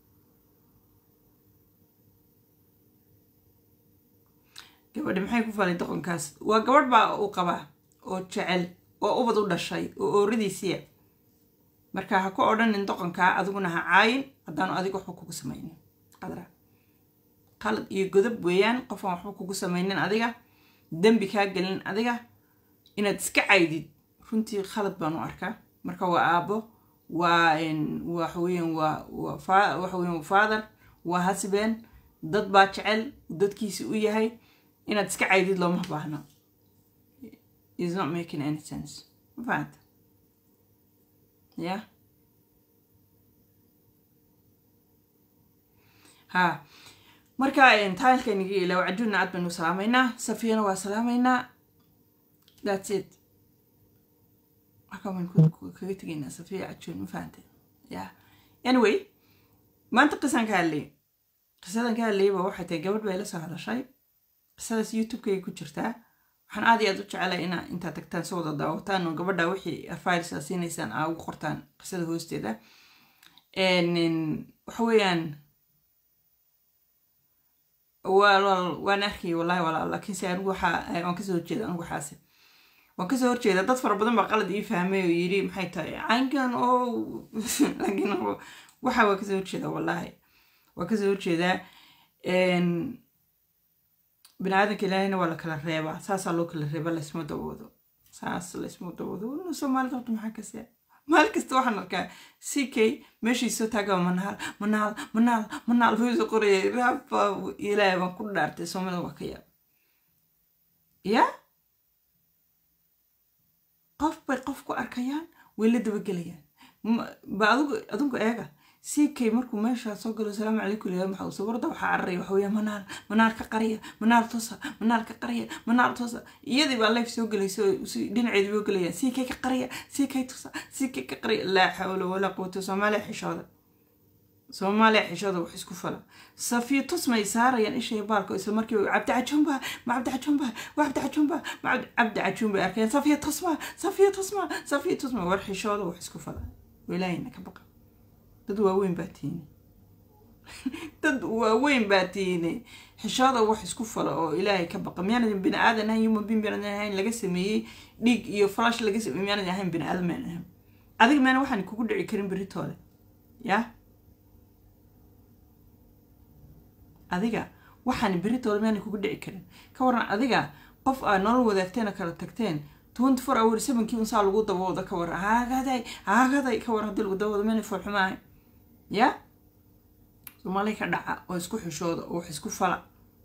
gabadha maxay ku falay doqonkaas waa gabadh baa uu qabaa oo jecel oo ubad u dhashay oo ooridiisiya marka ha ku odhanin doqonka adiguna ha caayin hadaan adiga waxba kugu sameeynin qadra qalad iyo godob weeyaan qof aan waxba kugu sameeynin adiga dambi ka galin adiga inaad iska caydid runtii khalad baan u arkaa marka waa aabo waxa weeyaan father waa husband dad baa jecel dadkiisa u yahay inaad iska caydid looma baahna is not making any sense right yeah ha marka taanka niga ilaa Cajuunna aad baan u salaameynaa Safiyana waa salaameynaa that's it akaman kaga tagaynaa Safiya Cajuun ma fahanteen yeah anyway maanta qisadan ka hadlay waxay tahay gabadh bay la soo hadashay qisadaas YouTube-ka ku jirtaa waxaan aad iyo aad u jecelahay inta tagtaan soo wada daawataan oo gabadha wixii files siinaysan aa ugu qortaan qisada hoosteeda waxa weeyaan waan arkay wallahi laakiin si anigu waan ka soo horjeeda anigu xaasi waan ka soo horjeeda dad fara badan baa qalad ii fahmay oo yiri maxay tahay caynkan oo laakiin waxa waan ka soo horjeeda wallahi waan ka soo horjeeda bini'aadanka ilaahayna waa la kala reebaa saasaa loo kala reeba la isma dawado saas la isma dawado Soomaalida maxaa ka see مال كستو حنا كا سيكي ماشي سوتاغا منال فيزو قري رابا إلى ما كل دارتي سومنا وكيا يا قفكو أركيان ولا دبقليان بعضو أدونكو إيجا سيكي مركو ماشي صقلوا السلام عليكم يا محوس ورده وحعري وحويا منال كقرية منال توصل منال كقرية منال توصل يدي بالله في سوق اللي دين عيد بيقول لي سيكي كقرية سيكي توصل سيكي كقرية لا حول ولا قوة صومالي حشاده وحسكو فلا صفي تصمى يسار يعني إيش يباركو اسم مركي عبد عجنبه ما عبد عجنبه وعبد عجنبه ما عبد عجنبه أركان صفي تصمى والحشاده وحسكو فلا ولاينك بقى تدوا وين باتيني حشاده wax isku fala oo ilaahay ka baqa miyana bin aadan ahay yuma bin ahayn laga sameeyay dhig iyo flash laga sameeyay miyana ahayn bin aadan ahayn adiga meena waxaan kugu dhici karin beritoole ya adiga waxaan beritoole meena kugu dhici karin ka waran adiga qof aan nolol wadaagteena kala tagteen 24 hours 7 kii unsa lagu dabooda ka waran haagaday ka waran dil dabooda meena farxumaa يا سومالي كدعا او اسكو خشوده او اسكو فلا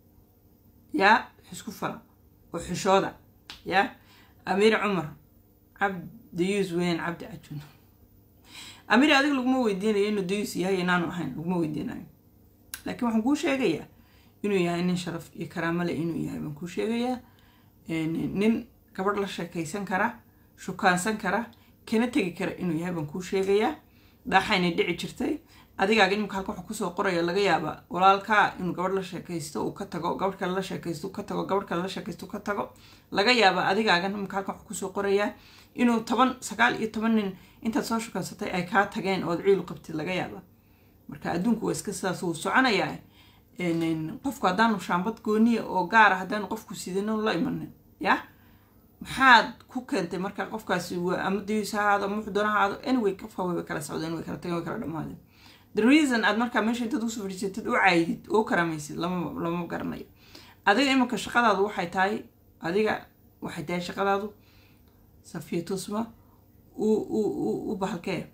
يا اسكو فلا او خشوده يا امير عمر عبد ديوز وين عبد عجون امير اديق لغما ويديناyo inuu ديوز yahay inaanu ahayn laguma weydiinayo laakiin waxaan ku sheegayaa inuu yahay nin sharaf iyo karaamo leh inuu yahay baan ku sheegayaa nin gabadh la sheekaysan kara shukaansan kara kana tagi kara inuu yahay baan ku sheegayaa daaxayna dhici jirtay adigaaga inuu halka wax ku soo qorayo laga yaaba walaalka inuu gabadh la sheekaysto uu ka tago gabadh kale la sheekaysto ka tago gabadh kale la sheekaysto ka tago laga yaaba adigaaga inuu halka wax ku soo qoraya inuu 19 nin inta soo shukansatay ay ka tageen oo ciil qabtay laga yaaba marka adduunku waa iska sidaas uu soconaya qofku hadaan shaambad gooniya oo gaar ah hadaan qofku sidino la imanin ya maxaad ku keentay marka qofkaasi waa ama diisaado muxdanaado anyway qofka way kala socdeen way kala tageen way kala dhamaadeen the reason aad marka meesha inta u safriisatid u caayid oo karamaysid lama garanayo adiga imika shaqadaadu waxay tahay shaqadaadu Safiya Tusma u bahalkee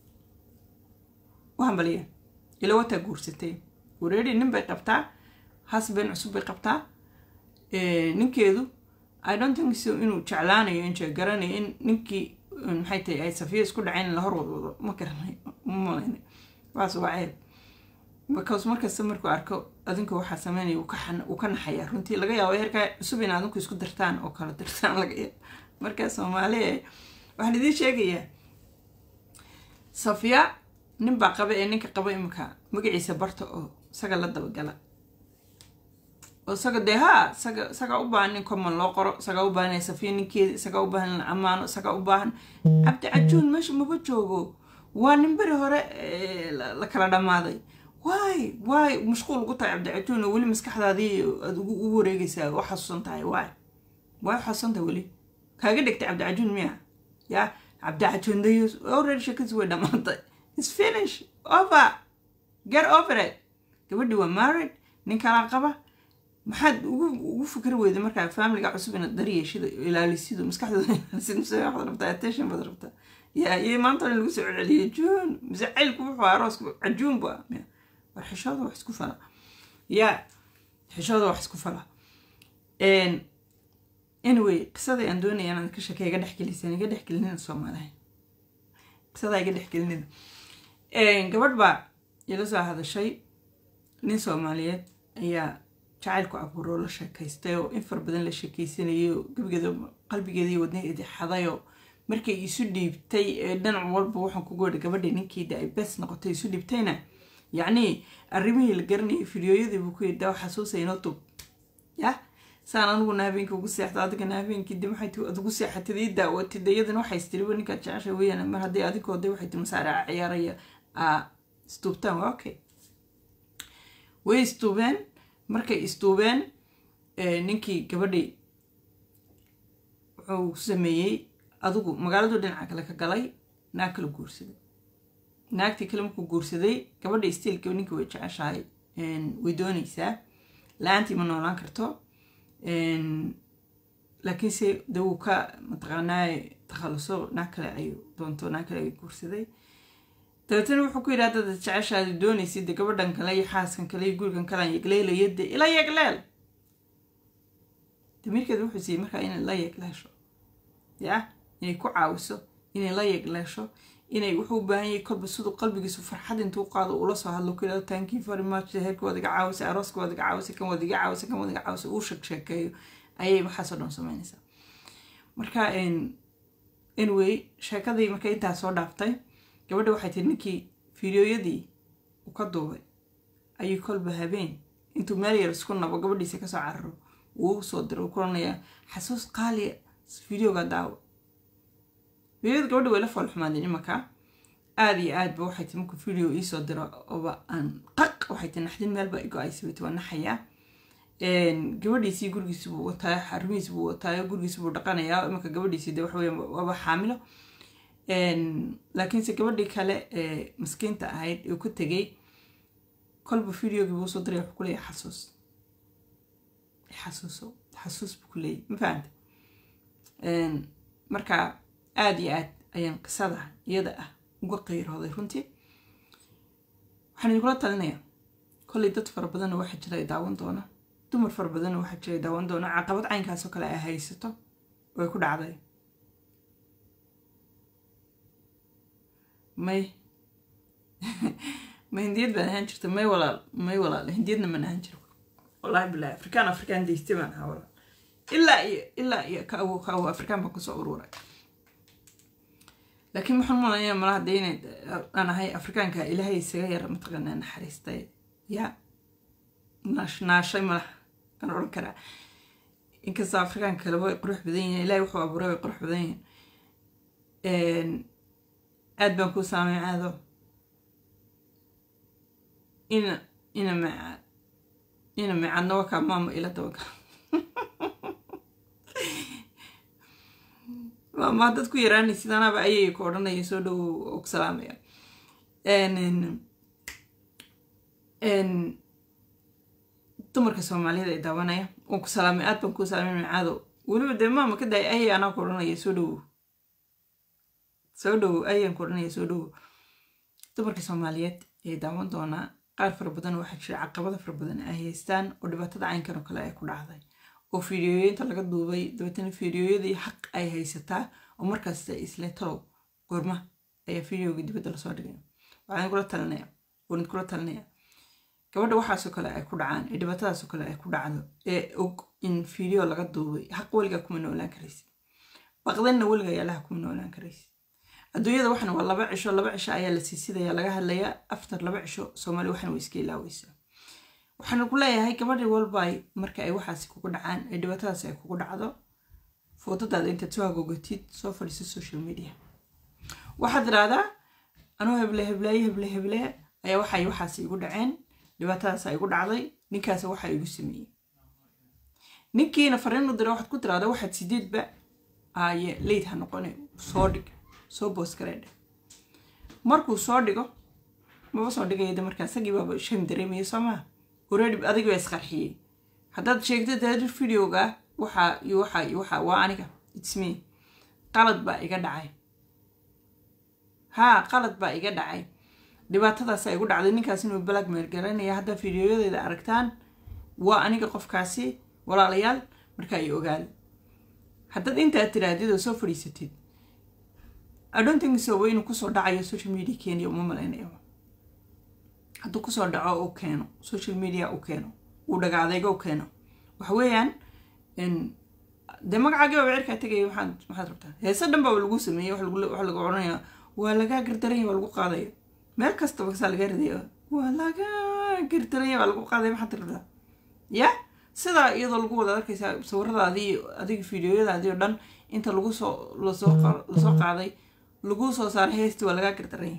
waxaan baliya ila wata guursatay already nin bay qabtaa husband cusub bay qabtaa ninkeedu I don't think so inuu jeclaanayo inta garanayo in ninkii maxay tahay ay Safiya isku dhaceen la horwado ma garanayo ma waas waayay because markaas markuu arko adinku waxa sameeyay uu ka naxaya runtii laga yaabo heerka cusub in adinku isku dirtaan oo kala dirtaan laga yaabo marka Soomaaliya waxaan idin sheegayaa Safiya nin baa qaba ninka qaba imka magaciisa barto oo saga la daba gala oo saga deha saga u baahan in kuma loo qoro saga u baahan Safiya ninkeeda saga u baahan amaano saga u baahan abdi ajuun meesha ma joogo waa nin bari hore la kala dhamaaday why mashquul ugu tahay abdi ajuun wali maskaxdaadii ugu wareegaysaa waxa xasuusantahay why xasuusantahay wali kaaga dhigtay abdi ajuun miya ya abdi ajuun dayus already shakis way dhamaatay it's finished over get over it gabadhi waa married nin kala qaba maxaad ugu fikir weyday marka family-ga cusub in daryeeshida ilaalisido maskaxdooda sidoo wax rabta attention bad rabta يا منطقة اللي وسع عليه جون مزعل كوفه عروس عجون بقى والحشاد واحد كوفلا يا حشاد واحد كوفلا anyway قصدي أندوني أنا كشكي قاعد أحكي لساني قاعد أحكي لنا الصومالي قصدي قاعد أحكي لنا قبل بقى يلزق هذا الشيء نين صوماليات هي جعلكوا عبورو لا شكيستيو إنفر بدن لا شكيسينيو قلبي جدي ودني إدي حضايو markay isu dhiibtay dhinac walba waxaan ku go'day gabadha ninkeeda ay bes noqotay isu dhiibtayna yaani arrimihii la garanay fiidiyoyadii buu ku yeedaa xasuusayno tub ya saan anigu habeenkii ugu seexdo adiga habeenkii dib waxay tuu adigu seexatay daawatay dayadana waxay istiriba ninka jeceshay weeyaan mar hadii adigooday waxay tumasaara ciyaaraya stubtaan okay way stubeen markay istubeen ninkii gabadhii wuxuu sameeyay adigu magaaladu dhinaca kale ka galay naag kala guursaday naagtii kale markuu guursaday gabadha istiilka ninkii way jeceshahay way doonaysaa laantii ma noolaan karto laakiin se dawka mataqaanaa takhaluso naakale ayuu doonto naakale ay guursaday dabeetana wuxuu ku yidhi dad jeceshaadi doonaysid gabadhan kale iyo xaaskan kale iyo gurigan kale yegleelayade ila yegleel damirkeed wuxuu siiyey markaa inay la yegleesho yaa inay ku caawiso inay la yegleesho inay wuxuu u baahan yahay kolba siduu qalbigiisu farxad intuu qaado ula soo hadlo ku yidhahdo thank you very much heerka wadiga caawisa arooska wadiga caawisa kan wadiga caawisa kan wadiga caawisa uu sheekeeyo ayay waxaasoo dhan samaynaysaa marka anyway sheekadii marka intaa soo dhaaftay gabadha waxay tiri ninkii fiidiyooyadii uu ka duubay ayuu kolba habeen intuu meel yar isku nabo gabadhiisa kasoo cararo wuu soo diro kulanayaa xasuus qaaliya fiidiyooga daawo fiidiyooda gabadha way la foolxumaadeen imanka aad iyo aad ba waxay tiri markuu fiidiyoo iisoo diro oba aan qaq waxay tiri naxdin meel baa igo aysay waa naxayaa gabadhiisii gurigiisa buu wataa xarumihiisa buu wataa gurigiisa buu dhaqanayaa imanka gabadhiisii de waxa weeyaan waaba xaamilo laakiinse gabadhii kale ee maskiinta ahayd ee ku tegay kolba fiidiyoogii buu soo diray wuxuu ku leeyahay xasuus buu ku leeyahay ma fahanta marka aad iyo aad ayaan qisada iyada ah uga qayrooday runtii waxaan idinkula talinayaa kolley dad fara badanna waxaa jira ay daawan doona dumar fara badanna waxaa jira ay daawan doona caqabad caynkaasoo kale ay haysato oo ay ku dhacday may hindiyad baan ahaan jirta may walaal hindiyadna man ahaan jiro wallahi billahi afrikaan daystay baan ahaa walaal ilaa iyo ka awo afrikaan baan kusoo ururay laakiin waxaan malaya malaha dee inay aan ahay afrikaanka ilaahay isaga yara mataqaanaa naxariistay yaa naashay malaha aan odhan karaa inkastoo afrikaanka kaleba way qurux badan yihiin ilaahay wuxuu abuuray way qurux badan yihiin aad baan ku saamay caado ina macadna wakaa maama ila dawaka ma dad ku yaraanay sidaanaba ayay ku odhanaya soo dhow oo ku salaamaya dumarka Soomaaliyeed ay daawanaya oo ku salaamay aad baan ku salaamay macaado waliba de maama ka day ayay ana ku odhanaya soo dhow ayaan ku odhanaya soo dhow dumarka Soomaaliyeed ay daawan doonaa qaar fara badan waxaa jira caqabado fara badan ay haystaan oo dhibaatada caynkan oo kale ay ku dhacday oo fiidiyooyinta laga duubay dabeetana fiidiyooyadii xaq ay haysataa oo markaas isla talow gorma ayaa fiidiyooga dibadda la soo dhigay waxaan kula talinayaa gabadha waxaasoo kale ay ku dhacaan ee dhibaatadaasoo kale ay ku dhacdo ee og in fiidiyoo laga duubay xaq weligaa kuma noolaan karaysid baqdanna weligaa yaalaha kuma noolaan karaysid adduunyada waxana waa 2 cisho ayaa la siisidayaa laga hadlayaa after 2 cisho Soomaali waxana way iska ilaawaysaa waxaan ku leeyahay gabadhii walba marka ay waxaasi kugu dhacaan ay dhibaatadaas ay kugu dhacdo footadaada inta soo gogatid soo fadhiiso social media waxaad raada anoo heble ayaa waxaasi igu dhaceen dhibaatadaas ay igu dhacday ninkaas waxa igu sameeyay ninkiina fariin u diray waxaad ku tiraada waxaad sideedba ay leed ha noqon soo dhig soo boos gareed markuu soo dhigo ma soo dhigay markaa sagii baaba sham dareemay Soomaa already adiga way isqarxiyay haddaad sheegtay dad fiidiyooga waxa waa aniga it's me qalad baa iga dhacay qalad baa iga dhacay dhibaatadaas ay igu dhacday ninkaas inuu blackmail garanaya hadda fiidiyoyadeeda aragtaan waa aniga qofkaasi walaalayaal marka ay ogaal haddaad inta tiraadid soo fariisatid I don't think so way inuu kusoo dhacayo social media Kenya uma malaynayo hadduu kusoo dhaco oo keeno social media oo keeno uu dhagaadayga oo keeno waxa weeyaan de magacaaga waa cirka tagay waxaad rabtaa heesa dhan baa lagu sameeyay wax lagu oranayaa waa laga gardaray waa lagu qaaday meel kasta waxa laga ridayo waa laga gardaray waa lagu qaaday maxaad rabtaa ya sida iyadoo lagu wada arkaysa sawiradaadii adiga fiidiyooyadaadii oo dhan inta lagu soo qaaday lagu soo saaray heesti waa laga gardaray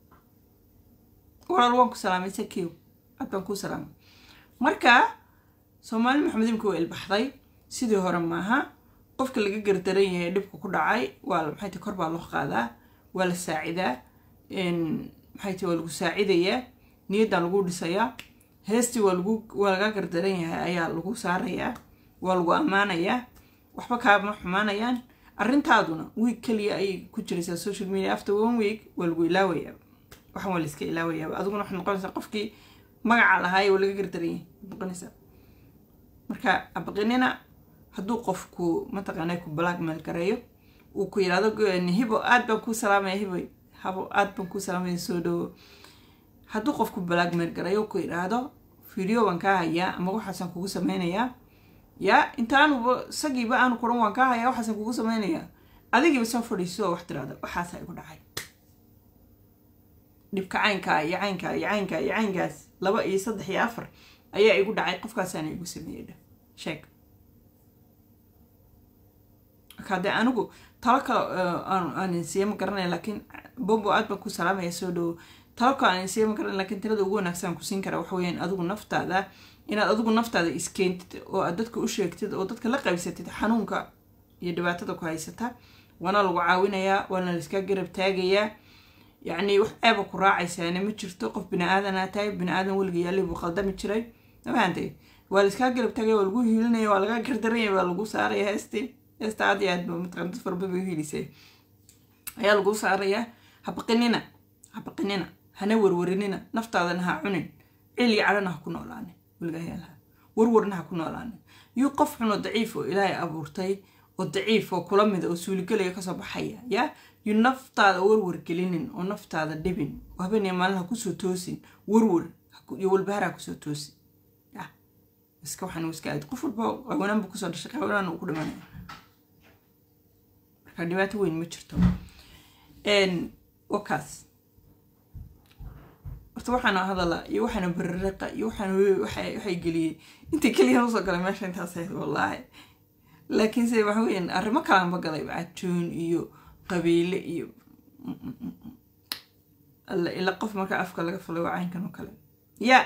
waan ku salaamay sakiyo aad ku salaamay marka Soomaali Maxamed imku ilbaxday sidii hore maaha qofka laga gardaray yahay dhibku ku dhacay waa maxay tahay kor baa loo qaadaa waa la saacidaa maxay tahay lagu saacidayaa niyada lagu dhisayaa heesti waa laga gardaray yahay ayaa lagu saarayaa waa lagu amaanayaa waxba ka ma xumaanayaan arrintaaduna week kaliya ay ku jiraysaa social media after 1 week waa lagu ilaawaya waxaan waa la iska ilaawaya adiguna waxaad noqonaysaa qofkii magaca lahaay oo laga gardarayay noqonaysaa marka abaqinina hadduu qofku mataqaanaa ku blackmail gareeyo uu ku yiraahdo hibo aad baan ku salaamaya hibo habo aad baan ku salaamaya soo dhawo hadduu qofku blackmail gareeyo ku yiraahdo video waan ka hayaa ama waxaasan kugu samaynayaa ya intaanu sagiiba aanu kuran waan ka hayaa waxaasan kugu samaynayaa adigiiba soo fadhiiso wax tiraahdo waxaasa igu dhacay dhibka caynkaas 2 iyo 3 iyo 4 ayaa igu dhacay qofkaasana igu sameeyay sheeg kada anigu talaka aan siiyay ma garanay laakiin bombo aad baan ku salaamaya soo dhawo talaka aan siiyay ma garanay laakiin tirada ugu wanaagsan ku siin kara wax weeyaan adigu naftaada inaad adigu naftaada iskeentid oo aad dadka u sheegtid oo dadka la qaybsatid xanuunka iyo dhibaatada ku haysata wana lagu caawinayaa wana la iska garab taagayaa يعني wax aaba ku raacaysaana ma jirto qof bini aadan tahay bini aadan waliga yaali buu qaldami jiray maanta waa la iska galab tagay waa lagu hiilinaya waa laga gardaray waa lagu saaray heesta aad iyo aad buu mataqan dad farba buu hiilisay ayaa lagu saaraya habaqinina hana warwarinina naftaadana ha cunin cili calana ha ku noolaane waliga yaala warwarna ha ku noolaane yu qof xuno daciif oo ilaahay abuurtay oo daciif oo kula mid oo suuligalaya ka soo baxaya ya yu naftaada warwar gelinin oo naftaada dhibin habeenay maalin ha ku soo toosin warwar iyo walbahaar ku soo toosin ya iska waxaan iska aad qof walba waanaan ku soo dhashay qabanaan uu ku dhimanay marka dhibaato weyn ma jirto wakaas waxaan hadala iyo waxaan barraqa iyo waxay galiyay inta kaliya soo galay meesha intaas ay wallahi laakiin say wax weyn arrimo kale ma galay ajoon iyo qabiile iyo ila qof marka afka laga fulay wacaynkan oo kale ya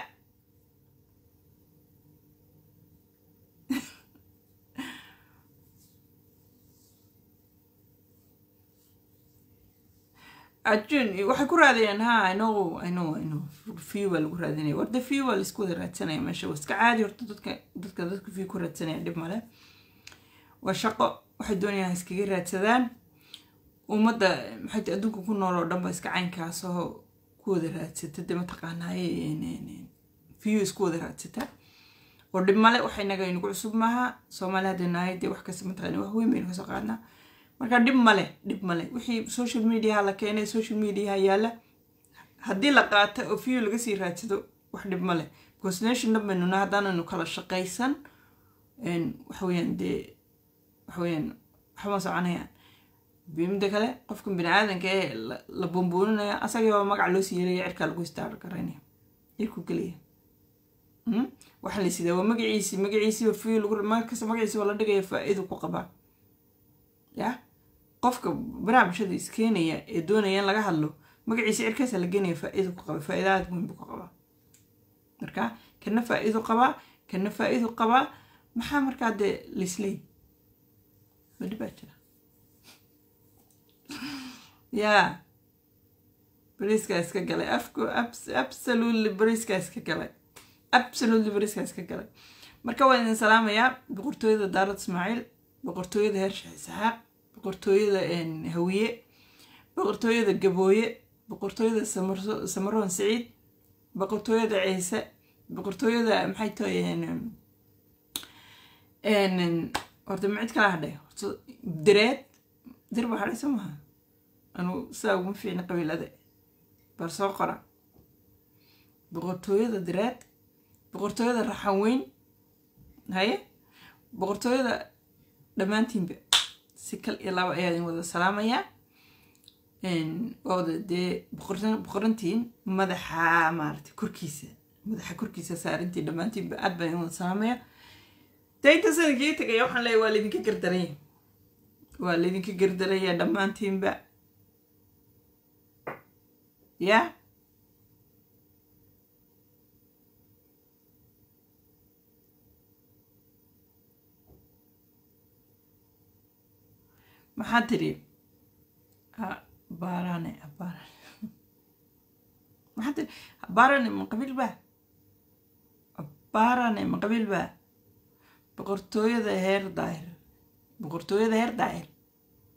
ajoon waxay ku raadiyaan I know fuel ku raadinay warda fuel isku raadsanay meesha iska caadi horta dadka fuel ku raadsanay dib male waa shaqo waxay doonayaan iskaga raadsadaan umada maxay adduunka ku nool oo dhan ba iska caynkaas oo ku wada raadsatay dima taqaanaay fuel isku wada raadsata oo dib male waxay naga inagu cusub maaha Soomaaliya deenaayay wax ka sameeyay wax weyn ka soo qaadna marka dib male wixii social media la keenay social media yaala hadii la qaato oo fuel laga sii raadsado wax dib male because nation dhammaanuna hadaan kala shaqaysan wax weeyaan waxba soconayaan bimida kale qofka bini aadanka ee la bomboonaya asaga magac loo siiyay cirka lagu istaar kareynay ku kaliya waxa la sidaa waa magaciisi oo fuel lagu markaas magaciisi wala dhigay faa'iido ku qaba ya qofka barnaamijyada iskeenaya ee doonayaan laga hadlo magaciisa cirkaas la geenay faa'iido ku qaba faa'iidaad muhiim ku qaba marka kana faa'iido qaba maxaa markaa de lisley badbaajira ya bariska iska galay afku absolutely bariska iska galay marka waan idin salaamayaa boqortooyada Daarad Ismaaciil boqortooyada Heer Shaxsaaq boqortooyada Hawiye boqortooyada Gabooye boqortooyada Samaroon Saciid boqortooyada Ciise boqortooyada maxay tahay orda mid kala hadhay dir waxa ismaha anu saa ugu fiicna qabiilada bar soo qora boqortooyada direed boqortooyada raxan weyn haye boqortooyada dhamaantiinba si kal iyo laba ayaan wada salaamaya wada de boqorantiin madaxa maartay korkiisa saarintii dhamaantiinba aad baan wada salaamaya dayta sanadkii tagay waxaan leeyahay waa leedinka gardaraya dhamaantiinba ya maxaa tiri baarane maxaa tiri baarane من قبيل بقى baarane من قبيل بقى boqortooyada heer daahir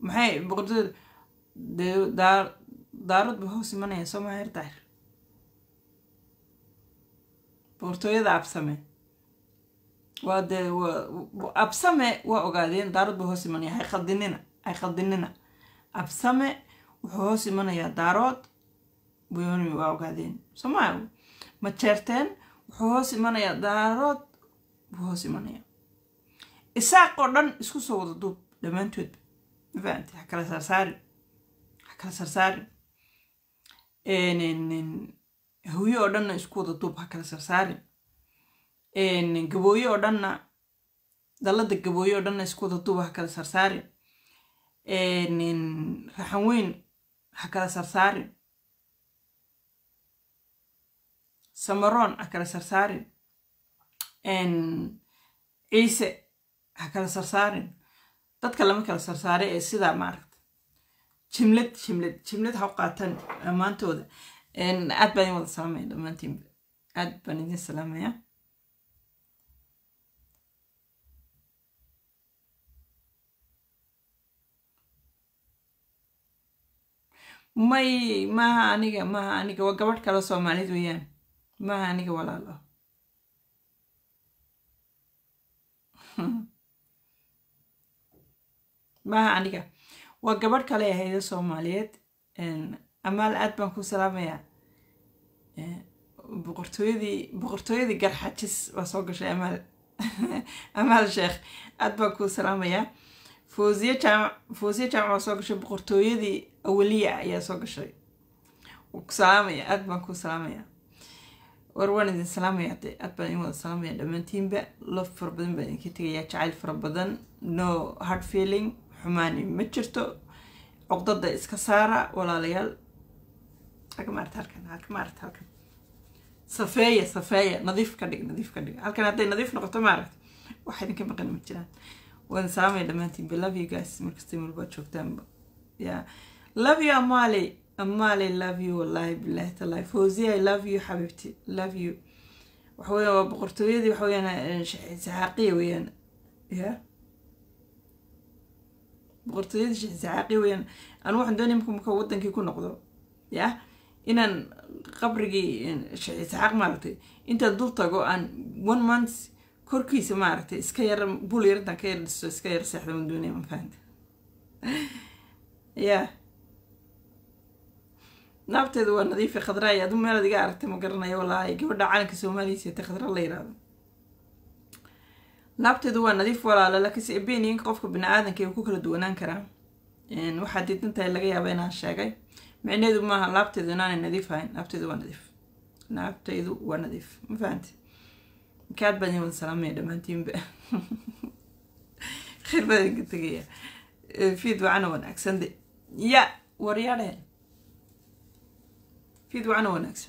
maxay boqortooyada daarood ba hoos imanaya soo maaher daahir boqortooyada absame waa dee absame waa ogaadeen daarood ba hoos imanaya hay khaldinina absame wuxuu hoos imanayaa daarood buyoni waa ogaadeen somaa ma jeerteen wuxuu hoos imanayaa daarood buu hoos imanaya isaaq oo dhan isku soo wada duub dhammaantood mafahanti ha kala sarsaarin hawiye oo dhanna isku wada duub ha kala sarsaarin gabooye oo dhanna dallada gabooye oo dhanna isku wada duub ha kala sarsaarin raxan weyn ha kala sarsaarin samaroon ha kala sarsaarin ciise ha kala sarsaarin dadka lama kala sarsaaray ee sidaa maaragta jimlad ha u qaataan dhammaantooda aad baan idin wada salaamaya dhammaantiinba aad baan idin salaamaya maaha aniga waa gabadh kale soomaalid weeyaan maaha aniga walaalo maaha aniga waa gabadh kale ahayda soomaaliyeed amaal aad baan ku salaamayaa boqortooyadii garxajis waa soo gashay amaal sheekh aad baan ku salaamayaa fawziye jaamac waa soo gashay boqortooyadii awaliya ayaa soo gashay ku salaamaya aad baan ku salaamayaa war waan idin salaamaya aad baan idin wada salaamaya dhammaantiinba love fara badan baan idinka tegayaa jacayl fara badan no hard feeling xumaani ma jirto cuqdada iska saara walaalayaal halkan safeeya nadiif ka dhig halkan hadday nadiif noqoto maaragta wax idinka maqan ma jiraan waan salaamaya dhammaantiinba love you guys markasta marbaad joogtaanba yeah love you amali love you wallahi billahi tallahi fawziya I love you xabibti love you waxa weeyaan waa boqortooyadii waxa weeyaan saxaaqiya weeyaan yeah boqortooyadii saxaaqiya weeyaan anu waxaan doonaya marka wadankii ku noqdo yeah inaan qabrigii saxaaq maaragtay intaan dul tago aan 1 month korkiisa maaragtay iska yar bul yardan ka yar dhiso iska yar seexda ma doonaya ma fahanta yeah naabteedu waa nadiif khadraay adu meel adiga aragtay ma garanayo walahi gabadha calanka Soomaaliya ee khadra la yiraahdo naabteedu waa nadiif walaala laakiin si opinion qofka bini'aadanka uu ku kala duwanaan karaa waxa diidantahay laga yaabaa inaan sheegay macnaheedu maaha naabteedu inaan nadiif ahayn naabteedu waa nadiif ma fahanti kaad baan idin salaamay dhammaantiinba khayr baan idinka tagaya fiid waana wanaagsan ya waryaadeen fiid waana wanaagsan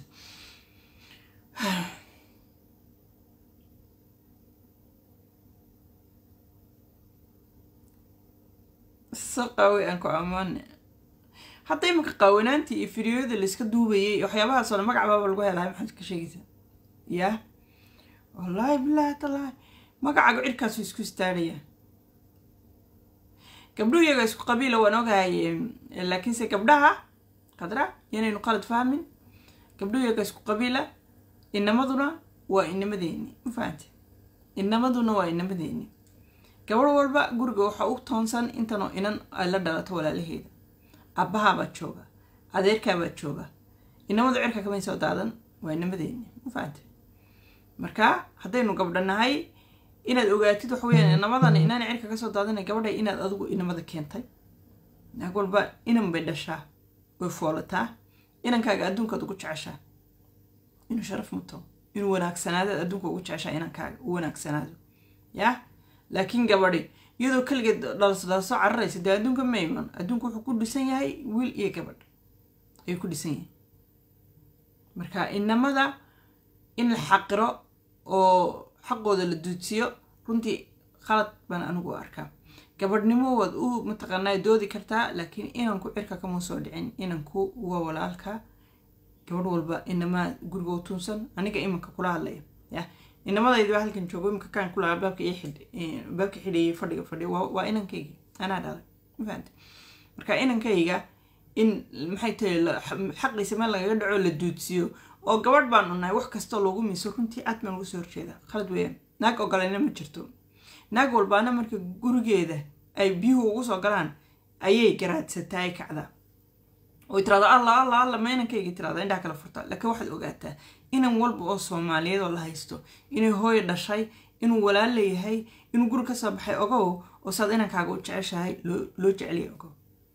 saqawi aan ku amaan hatta imka qawanaantii iyo fiidiyooda la iska duubayay waxyaabahaas oo magac baba lagu helay maxaa ka sheegaysaa ya wallahi billahi taala magaca cirkaas isku istaaraya gabdho iyaga isku qabiilo waan ogahay laakiin se gabdhaha qadra inaynu qalad fahmin gabdho iyaga isku qabiila inamaduna waa inamadeenni ma fahanti inamaduna waa inamadeenni gabadh walba guriga waxa uu toonsan intano inan ay la dhalato walaalaheeda abaha ba jooga adeerka ba jooga inamadu cirka kama soo daadan waa inamadeenni ma fahanti marka hadaynu gabdhanahay inaad ogaatid wax weeyaan inamadan inaan cirka ka soo daadanay gabadha inaad adigu inamada keentay naag walba inan bay dhashaa way foolataa inankaaga adduunka ugu jeceshaa inuu sharaf muto inuu wanaagsanaado adduunka ugu jeceshaa inankaaga u wanaagsanaado yaa laakiin gabadhi iyadoo kaligeed dhalasoo cararaysa dee adduunka ma iman adduunka wuxuu ku dhisan yahay wiil iyo gabadh ayuu ku dhisan yahay marka inamada in la xaqiro oo xaqooda la duudsiyo runtii khalad baan anigu arkaa gabadhnimo waad u mataqaanaa doodi kartaa laakiin inanku cirka kama soo dhicin inanku waa walaalka gabadh walba inama guriga u tunsan aniga imanka kula hadlaya ya inamadaydu halkan joogo imka kaan kula baabka xidhay fadhiga waa inankayga anaa dhalay ma fahanti marka inankayga in maxay tahay xaqiisa meel lagaga dhaco la duudsiyo oo gabadh baan u nahay wax kasta loogu miiso runtii aad baan ugu soo horjeeda khalad weeyaan naag ogolayna ma jirto naag walbaana marka gurigeeda ay biyuhu ugu soo galaan ayay garaadsataa kacda oo tiraado alla ma inankayga tiraado indhaha kala furta laakiin waxaad ogaataa inan walba oo Soomaaliyeed oo la haysto inay hooyo dhashay inuu walaal leeyahay inuu guri ka soo baxay ogow oo saad inankaaga u jeceshahay loo jeceliyo ogow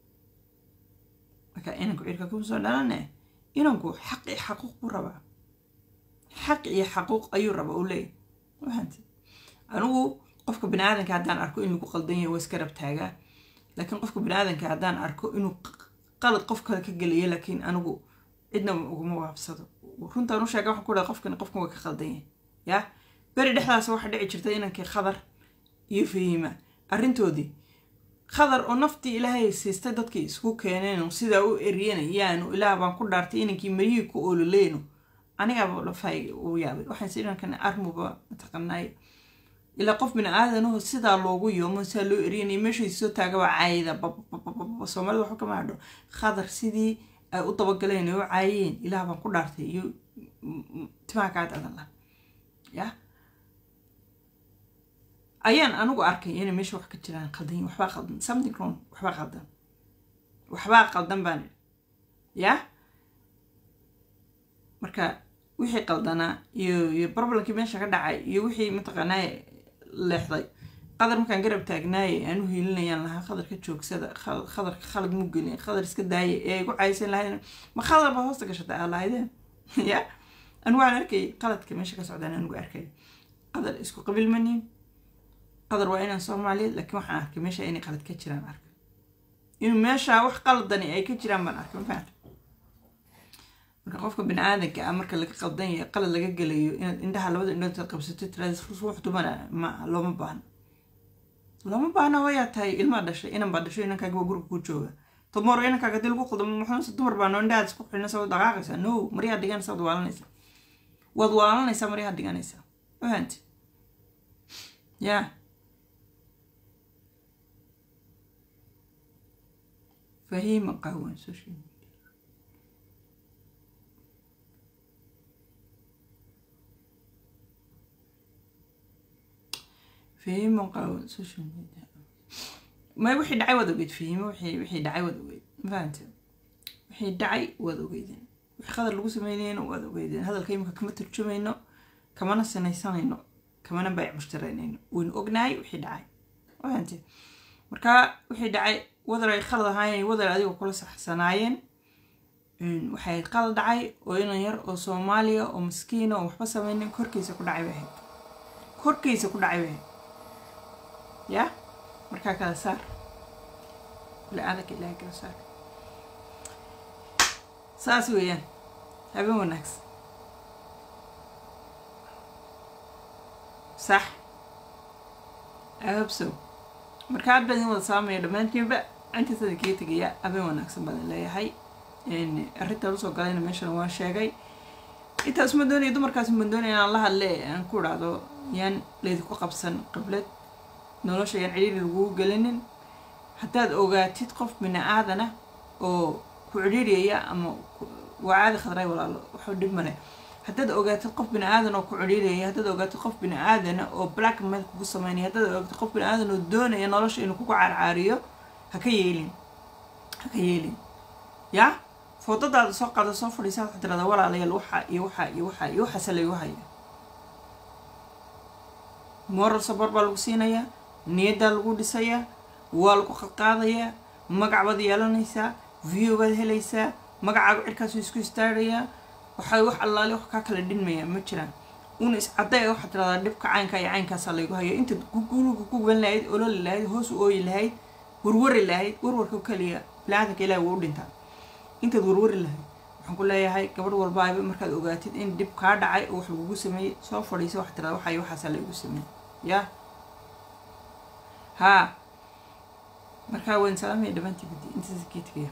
marka inanku cirka ku soo dhalane inanku xaq iyo xaquuq buu rabaa xaq iyo xaquuq ayuu rabaa u leeyahay waxaanti anigu qofka bini'aadanka haddaan arko in lagu qaldan yahay waa iska rabtaagaa laakiin qofka bini'aadanka haddaan arko inuu qalad qof kale ka geliyo laakiin anigu cidna uguma waabsado runtaan u sheega waxaan ku dhahay qofkan waa ka qaldan yahay yaa beri dhexdaas waxa dhici jirtay inankii Khadar iyo Fahiima arrintoodii Khadar oo naftii Ilaahay siistay dadkii isku keeneen sida u eriyeen Ilaah baan ku dhaartay inankii mariyay ku oololeeno aniga la faay oo yaabay waxaan si inankan armuba mataqaanay ila qof bini'aadan oo sida loogu yoomo sida loo eriyay meeshii soo taagaba caayida Soomaalidu waxa ka maadho Khadar sidii ay u dabagaleen oo caayeen Ilaah baan ku dhaartay iyo timaa ka adalla ya ayaan anigu arkay inay meesha wax ka jiraan qaldan waxba qaldan something wrong waxba qaldan baan ya marka wixii qaldana iyo problemkii meesha ka dhacay iyo wixii mataqaanay leexday Qadar markaan garab taagnaay aanu hiilinayaan lahaa Qadar ka joogsada Qadar khalad mu gelin Qadar iska daayay ee ugu caysan lahayn ma Qadar ba hoosta gashatay alaayeen ya anu waan arkay qaladka meesha ka socdaan anigu arkay Qadar isku qabil manin Qadar waa inaan Soomaaliyeed laakiin waxaan arkay meesha inay qalad ka jiraan arkay in meesha wax qaladani ay ka jiraan baan arkay ma marka qofka bini'aadanka marka laga qaldan yahay qalad laga galayo in indhaha labada indhood qabsato tiraas ruux dumana ma looma baahna hooyaa tahay ilma dhashay inan baa dhashay inankaaga guriga ku jooga tomorrow inankaaga dil ku qaldamo maxaa dumar baa noo indhaha isku xilna soo dhaqaaqaysa no mariya dhiganaysa wad waalanaysa mariya dhiganaysa waxaanti ya Fahiima qawan social Fahiima qawan social media ما وحي دعي وذوقيد فيه وحي دعي وذوقيد فهمت وحي دعي وذوقيدين وحي خذر لقوس مينين وذوقيدين هذا الكلمة كم ترجمينه كمان السنة كمان بيع مشترينين وين أغناي وحي دعي فهمت مركا وحي دعي وذر يخلط هاي وذر هذه وكل صح سناين وحي قال دعي وين ير أو صوماليا أو مسكينة أو محبسة منين كركيس يكون دعي بهاد كركيس يكون دعي بهاد يا مركا كذا صار لا هذا كله كذا صار ساسويا هبي ونكس صح أبسو مركا بدي نوض سامي لما أنت بقى أنت تذكرت جيا أبي ونكس بدل لا هاي إن الريت الرسول قال إنه ماشي نوار شيء إنت اسمه دوني يدو مركز من دوني أنا الله اللي أنكور هذا يعني ليدكو قبسن قبلت nolosha yan ciriiri lagu galinin hadaad ogaatid qof bini'aadana oo ku ciriiriyaya ama wacaadi khadray walaalo wuxuu dhib male hadaad ogaatid qof bini'aadan oo ku ciriiriyaya hadaad ogaatid qof bini'aadan oo blackmail kugu sameynaya hadaad ogaatid qof bini'aadan oo doonaya nolosha inuu kugu carcaariyo ha ka yeelin ya footadaada soo qaado soo fadhiisaa waxaad tirahdaa walaalayaal waxa salayo haya moral support baa lagu siinayaa niyada lagu dhisayaa waa lagu qadqaadayaa magac baad yeelanaysaa view baad helaysaa magacaagu cirkaas isku istaagayaa waxay wax allaale wax ka kala dhinmaya ma jiraan una is caday waxaad tiraahdaa dhibka caynka iyo caynkaas lagu hayo inta guriga ku gaban lahayd olol lahayd hoos u ooyi lahayd warwari lahayd warwarka kaliya bilaadanka ilaahay wuu dhintaa inta warwari lahayd waxaan ku leeyahay gabadh walba ay markaad ogaatid in dib ka dhacay oo wax lagu sameeyay soo fadhiiso wax tiraahdaa waxaas lagu sameeyay يا ها مركا وين سلامي دبنتي بدي انت زكيت فيها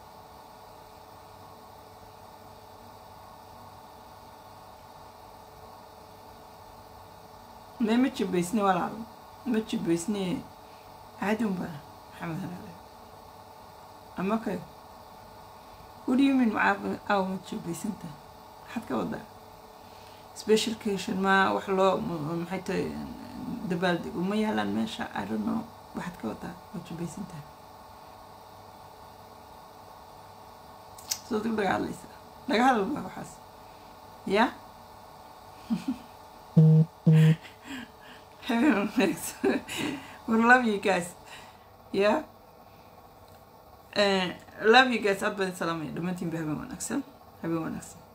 ما تشبيسني ولا ما تشبيسني عادي مباراه محمد هلا I'm okay. What do you mean how much you بيسنت حد كوضع special occasion ما وحلو محيط دبالد وما يعلن ماشى I don't know واحد كوضع much بيسنت صوتك دقع على ليسا دقع على الله وحس yeah we love you guys yeah love you guys أبدا سلامي دمتين بهبي ونكسل